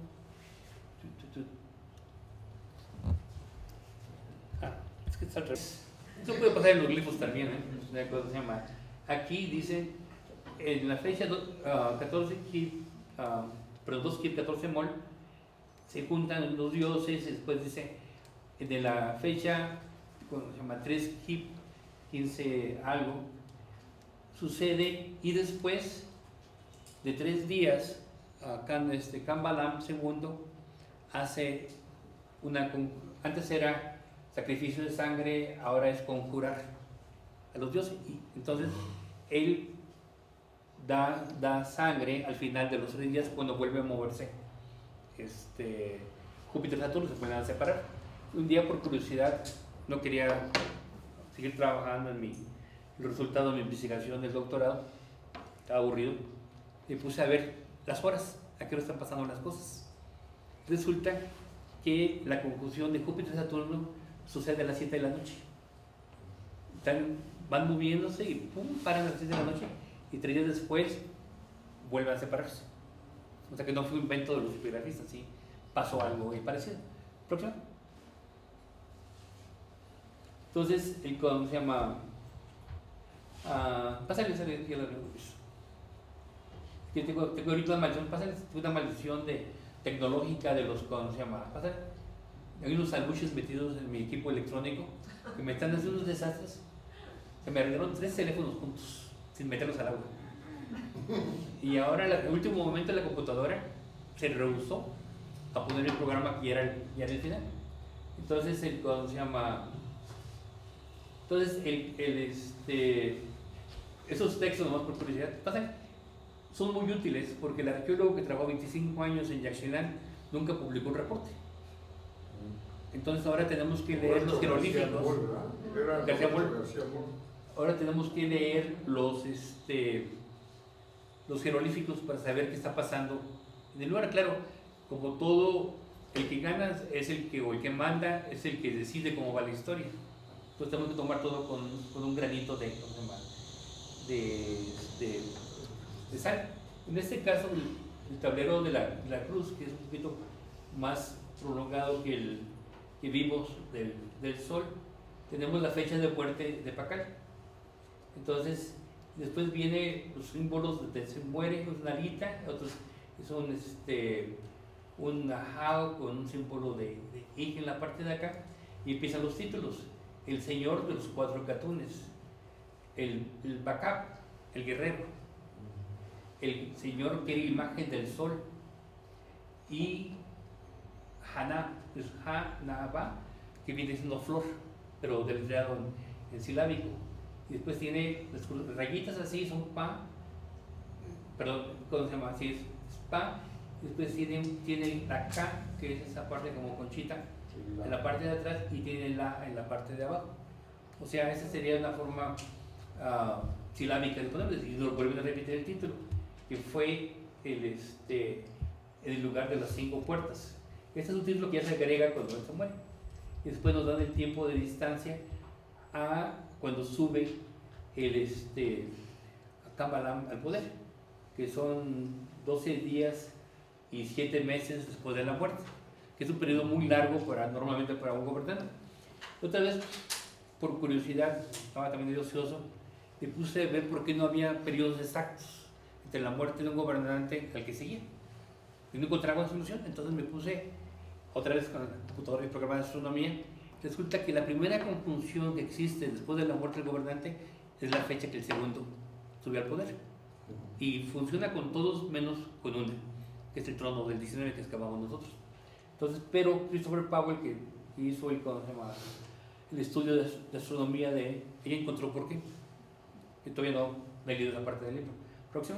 Ah, es que está al revés. Esto puede pasar en los glifos también, ¿eh? Una cosa se llama. Aquí dice, en la fecha uh, catorce Kip, uh, pero dos Kip catorce Mol, se juntan los dioses. Después dice, de la fecha, ¿cómo se llama? tres Kip quince algo, sucede, y después de tres días, acá este Can Balam segundo hace una, antes era sacrificio de sangre, ahora es conjurar a los dioses. Y entonces él da, da sangre al final de los tres días cuando vuelve a moverse este, Júpiter y Saturno, se pueden separar. Un día, por curiosidad, no quería seguir trabajando en mi, el resultado de mi investigación del doctorado, estaba aburrido, y puse a ver las horas, a qué hora están pasando las cosas. Resulta que la conjunción de Júpiter y Saturno sucede a las siete de la noche. Están, van moviéndose y pum, paran a las siete de la noche, y tres días después vuelven a separarse. O sea que no fue un invento de los epigrafistas, ¿sí? Pasó algo muy parecido. Próximo. Entonces, el ¿cómo se llama? Uh, pásale, pásale, ya lo veo. Yo tengo, tengo ahorita una maldición, pásale, tengo una maldición de, tecnológica de los, ¿cómo se llama? Pásale. Hay unos salbuches metidos en mi equipo electrónico que me están haciendo unos desastres. Se me arreglaron tres teléfonos juntos, sin meterlos al agua. Y ahora, en el último momento, la computadora se rehusó a poner el programa que ya era el, ya era el final. Entonces, el, ¿cómo se llama? Entonces, el, el, este, esos textos, nomás por curiosidad, pasan, son muy útiles porque el arqueólogo que trabajó veinticinco años en Yaxchilán nunca publicó un reporte. Entonces, ahora tenemos que leer los jeroglíficos. García Moll. Ahora tenemos que leer los, este, los jeroglíficos para saber qué está pasando en el lugar. Claro, como todo, el que gana es el que, o el que manda, es el que decide cómo va la historia. Entonces tenemos que tomar todo con, con un granito de, de, de, de sal. En este caso, el, el tablero de la, de la cruz, que es un poquito más prolongado que el que vimos del, del Sol, tenemos la fecha de muerte de Pacal. Entonces, después viene los símbolos de se muere, una alita, otros son este, un ajao con un símbolo de, de ig en la parte de acá, y empiezan los títulos: el señor de los cuatro catunes, el, el Bacap, el guerrero, el señor que era imagen del sol, y Haná, es Hanaba, que viene siendo flor, pero deletreado en, en silábico. Y después tiene las rayitas así, son pa, perdón, ¿cómo se llama? Así es, es pa. Después tiene, tiene la K, que es esa parte como conchita, en la parte de atrás, y tiene la en la parte de abajo. O sea, esa sería una forma uh, silábica de ponerlo, y lo vuelven a repetir el título, que fue el, este, el lugar de las cinco puertas. Este es un título que ya se agrega cuando él se muere. Y después nos dan el tiempo de distancia a cuando sube el este, Kambalam al poder, que son doce días y siete meses después de la muerte, que es un periodo muy largo para, normalmente para un gobernante. Otra vez, por curiosidad, estaba también medio ocioso, me puse a ver por qué no había periodos exactos entre la muerte de un gobernante al que seguía. Y no encontraba una solución, entonces me puse otra vez con el computador y el programa de astronomía. Resulta que la primera conjunción que existe después de la muerte del gobernante es la fecha que el segundo subió al poder. Y funciona con todos menos con una, que es el trono del diecinueve que excavamos nosotros. Entonces, pero Christopher Powell, que hizo el, ¿cómo se llama? el estudio de, de astronomía de él, ella encontró por qué. Que todavía no he leído esa parte del libro. Próxima.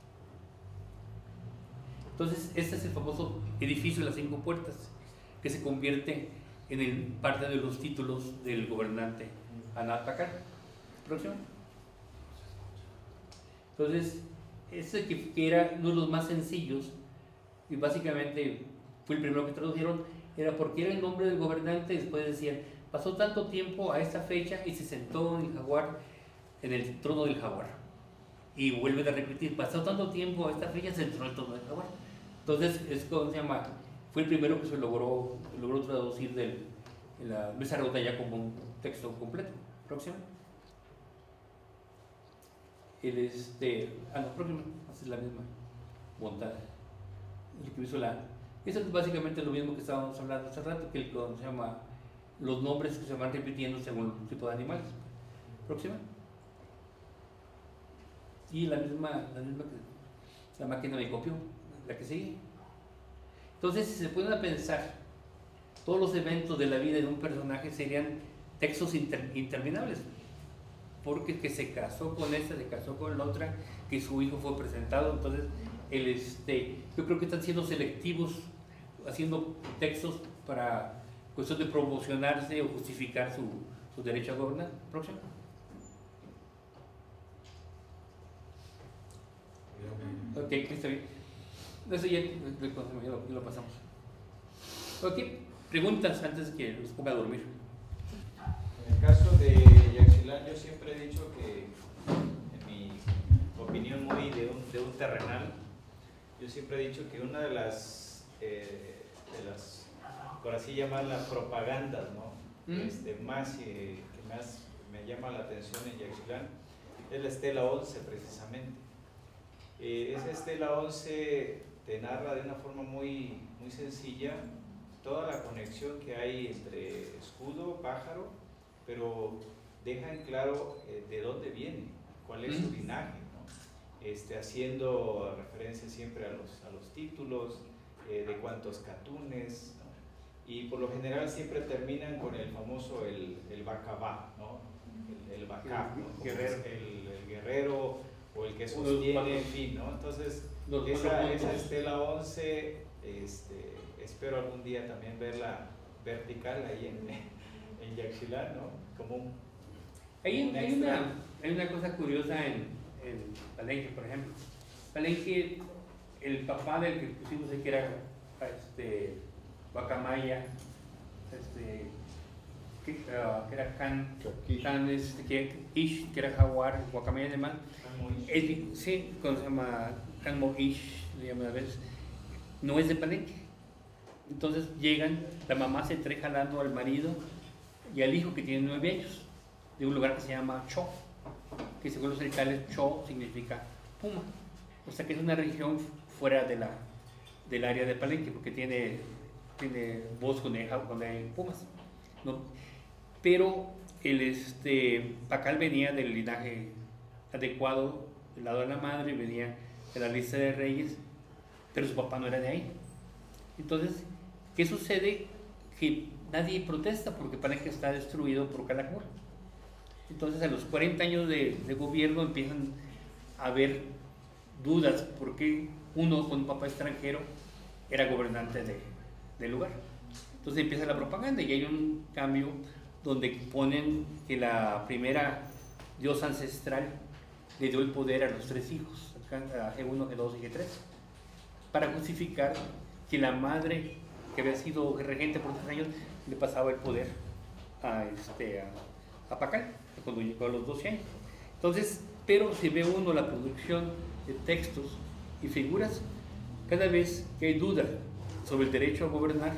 Entonces, este es el famoso edificio de las cinco puertas, que se convierte en el, parte de los títulos del gobernante Anat Pacal. Próximo. Entonces, este que, que era uno de los más sencillos, y básicamente fue el primero que tradujeron, era porque era el nombre del gobernante. Después decían, pasó tanto tiempo a esta fecha y se sentó en el jaguar, en el trono del jaguar. Y vuelven a repetir, pasó tanto tiempo a esta fecha y se sentó en el trono del jaguar. Entonces, es como se llama, fue el primero que se logró, logró traducir del, en la mesa redonda ya como un texto completo. Próximo. El este, ah, no, próximo, es la misma montada. El que hizo la. Eso es básicamente lo mismo que estábamos hablando hace rato, que el, se llama los nombres que se van repitiendo según el tipo de animales. Próxima. Y la misma, la misma que la máquina me copió, la que sigue. Entonces, si se pueden pensar, todos los eventos de la vida de un personaje serían textos inter, interminables. porque que se casó con esta, se casó con la otra, que su hijo fue presentado. Entonces, el, este, yo creo que están siendo selectivos, haciendo textos para cuestión de promocionarse o justificar su, su derecho a gobernar. Próximo. Ok, está bien. Eso ya, ya, lo, ya lo pasamos. Ok, preguntas antes que los ponga a dormir. En el caso de Yaxchilán, yo siempre he dicho que, en mi opinión muy de un, de un terrenal, yo siempre he dicho que una de las, eh, de las por así llamarlas propagandas, ¿no? Mm. Este, más, eh, que más me llama la atención en Yaxchilán es la Estela once, precisamente. Eh, esa Estela once te narra de una forma muy, muy sencilla toda la conexión que hay entre escudo, pájaro, pero deja en claro eh, de dónde viene, cuál es su linaje, ¿no? Este, haciendo referencia siempre a los, a los títulos, eh, de cuántos catunes, ¿no? Y por lo general siempre terminan con el famoso el, el bacabá, ¿no? El, el bacá, ¿no? Guerrero. El, el guerrero o el que sostiene, en fin, ¿no? Entonces, esa, esa Estela once, este, espero algún día también verla vertical ahí en, en Yaxchilán, ¿no? Como un, hay, un hay, una, hay una cosa curiosa en, en Palenque, por ejemplo. Palenque, el papá del que pusimos ahí, que era este, Guacamaya, este, que, uh, que era Can, Can este, que, Ish, que era Jaguar, Guacamaya de Man. Es, sí, cuando se llama Canmo Ish, le llaman a veces, no es de Palenque. Entonces llegan, la mamá se trae jalando al marido y al hijo que tiene nueve años, de un lugar que se llama Cho, que según los cercales Cho significa puma. O sea que es una región fuera de la, del área de Palenque, porque tiene, tiene bosque donde hay pumas, ¿no? Pero el este, Pacal venía del linaje adecuado, del lado de la madre, venía de la lista de reyes, pero su papá no era de ahí. Entonces, ¿qué sucede? Que nadie protesta porque Palenque está destruido por Calakmul. Entonces, a los cuarenta años de, de gobierno empiezan a haber dudas porque uno con un papá extranjero era gobernante de, del lugar. Entonces empieza la propaganda y hay un cambio donde ponen que la primera diosa ancestral le dio el poder a los tres hijos, a G uno, G dos y G tres, para justificar que la madre, que había sido regente por tres años, le pasaba el poder a, este, a, a Pacal, cuando llegó a los doce años. Entonces, pero si ve uno la producción de textos y figuras, cada vez que hay duda sobre el derecho a gobernar,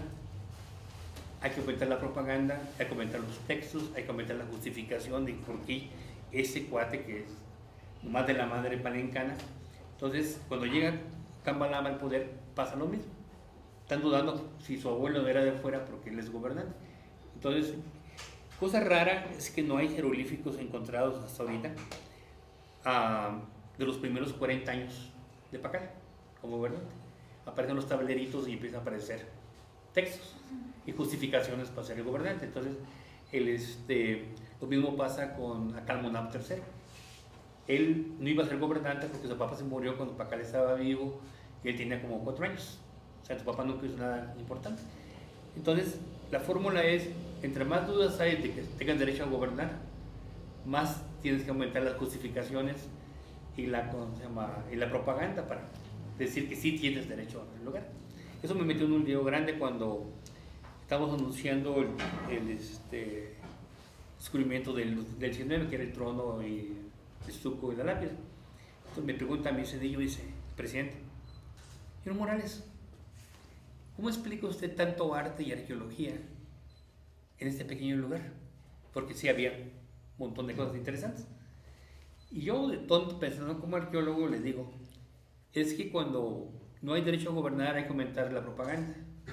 hay que aumentar la propaganda, hay que aumentar los textos, hay que aumentar la justificación de por qué ese cuate que es más de la madre palencana. Entonces, cuando llega Cambalama al poder, pasa lo mismo. Están dudando si su abuelo era de fuera porque él es gobernante. Entonces, cosa rara es que no hay jeroglíficos encontrados hasta ahorita uh, de los primeros cuarenta años de Pacal como gobernante. Aparecen los tableritos y empiezan a aparecer textos y justificaciones para ser el gobernante. Entonces, el, este, lo mismo pasa con Acalmonam tercero. Él no iba a ser gobernante porque su papá se murió cuando Pacal estaba vivo y él tenía como cuatro años. O sea, su papá nunca hizo nada importante. Entonces, la fórmula es, entre más dudas hay de que tengan derecho a gobernar, más tienes que aumentar las justificaciones y la, ¿cómo se llama? Y la propaganda para decir que sí tienes derecho al lugar. Eso me metió en un lío grande cuando estamos anunciando el, el este, descubrimiento del, del cinema, que era el trono y el estuco y la lápida. Entonces me pregunta a mi cedillo y dice, presidente, señor Morales, ¿cómo explica usted tanto arte y arqueología en este pequeño lugar? Porque sí había un montón de cosas interesantes. Y yo, de tonto, pensando como arqueólogo, le digo, es que cuando no hay derecho a gobernar hay que aumentar la propaganda.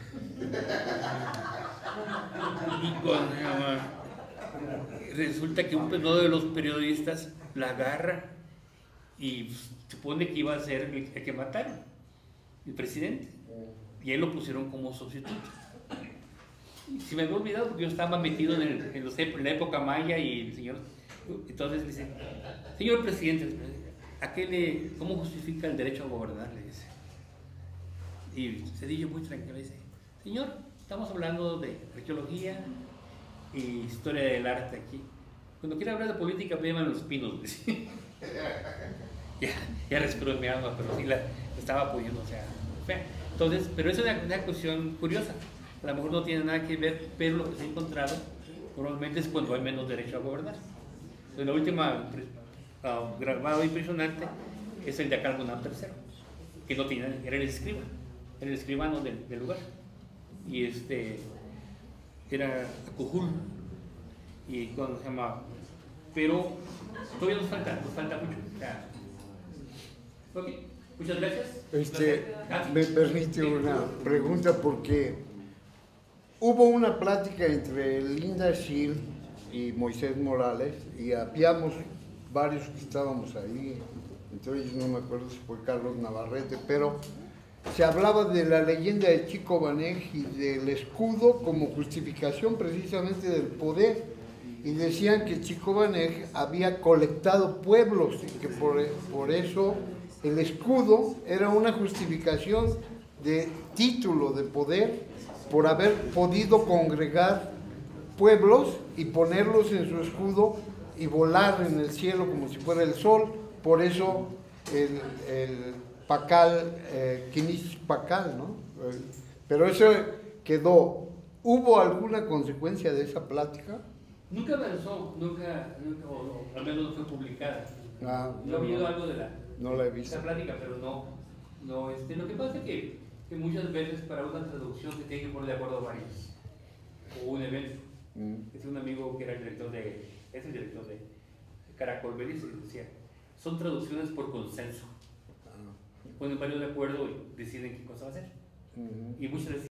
Y cuando resulta que uno de los periodistas la agarra y supone que iba a ser el que mataron, el presidente. Y él lo pusieron como sustituto. Y se me había olvidado porque yo estaba metido en, el, en, los, en la época maya y el señor Entonces dice, señor presidente, ¿a qué le, ¿cómo justifica el derecho a gobernar? Le dice. Y Cedillo muy tranquilo dice, señor, estamos hablando de arqueología y historia del arte aquí. Cuando quiera hablar de política me llaman Los Pinos. Dice. ya, ya respiró en mi alma, pero sí la estaba apoyando, o sea, fea. Entonces, pero es una, una cuestión curiosa. A lo mejor no tiene nada que ver, pero lo que se ha encontrado probablemente es cuando hay menos derecho a gobernar. Entonces, la última uh, grabado impresionante es el de Acargonam tercero, que no tenía, era el escriba, era el escribano del, del lugar. Y este era Acujul, y cuando se llama, pero todavía nos falta, nos falta mucho. O sea, ok, muchas gracias. Este, ah, me permite una pregunta porque hubo una plática entre Linda Schill y Moisés Morales y habíamos varios que estábamos ahí, entre ellos no me acuerdo si fue Carlos Navarrete, pero se hablaba de la leyenda de Chico Banej y del escudo como justificación precisamente del poder, y decían que Chico Banej había colectado pueblos y que por, por eso el escudo era una justificación de título de poder por haber podido congregar pueblos y ponerlos en su escudo y volar en el cielo como si fuera el sol. Por eso el, el Pacal, eh, Quinish Pacal, ¿no? Eh, pero eso quedó. ¿Hubo alguna consecuencia de esa plática? Nunca avanzó, nunca, nunca o, o al menos no fue publicada. Ah, Yo he oído algo de la, no la he visto. esa plática, pero no. no este, lo que pasa es que, que muchas veces para una traducción se tiene que poner de acuerdo varios. O un evento. Mm. Es un amigo que era el director de, es el director de Caracol Belice, y decía, son traducciones por consenso. Ah. Ponen varios de acuerdo y deciden qué cosa va a hacer. Mm. Y muchas veces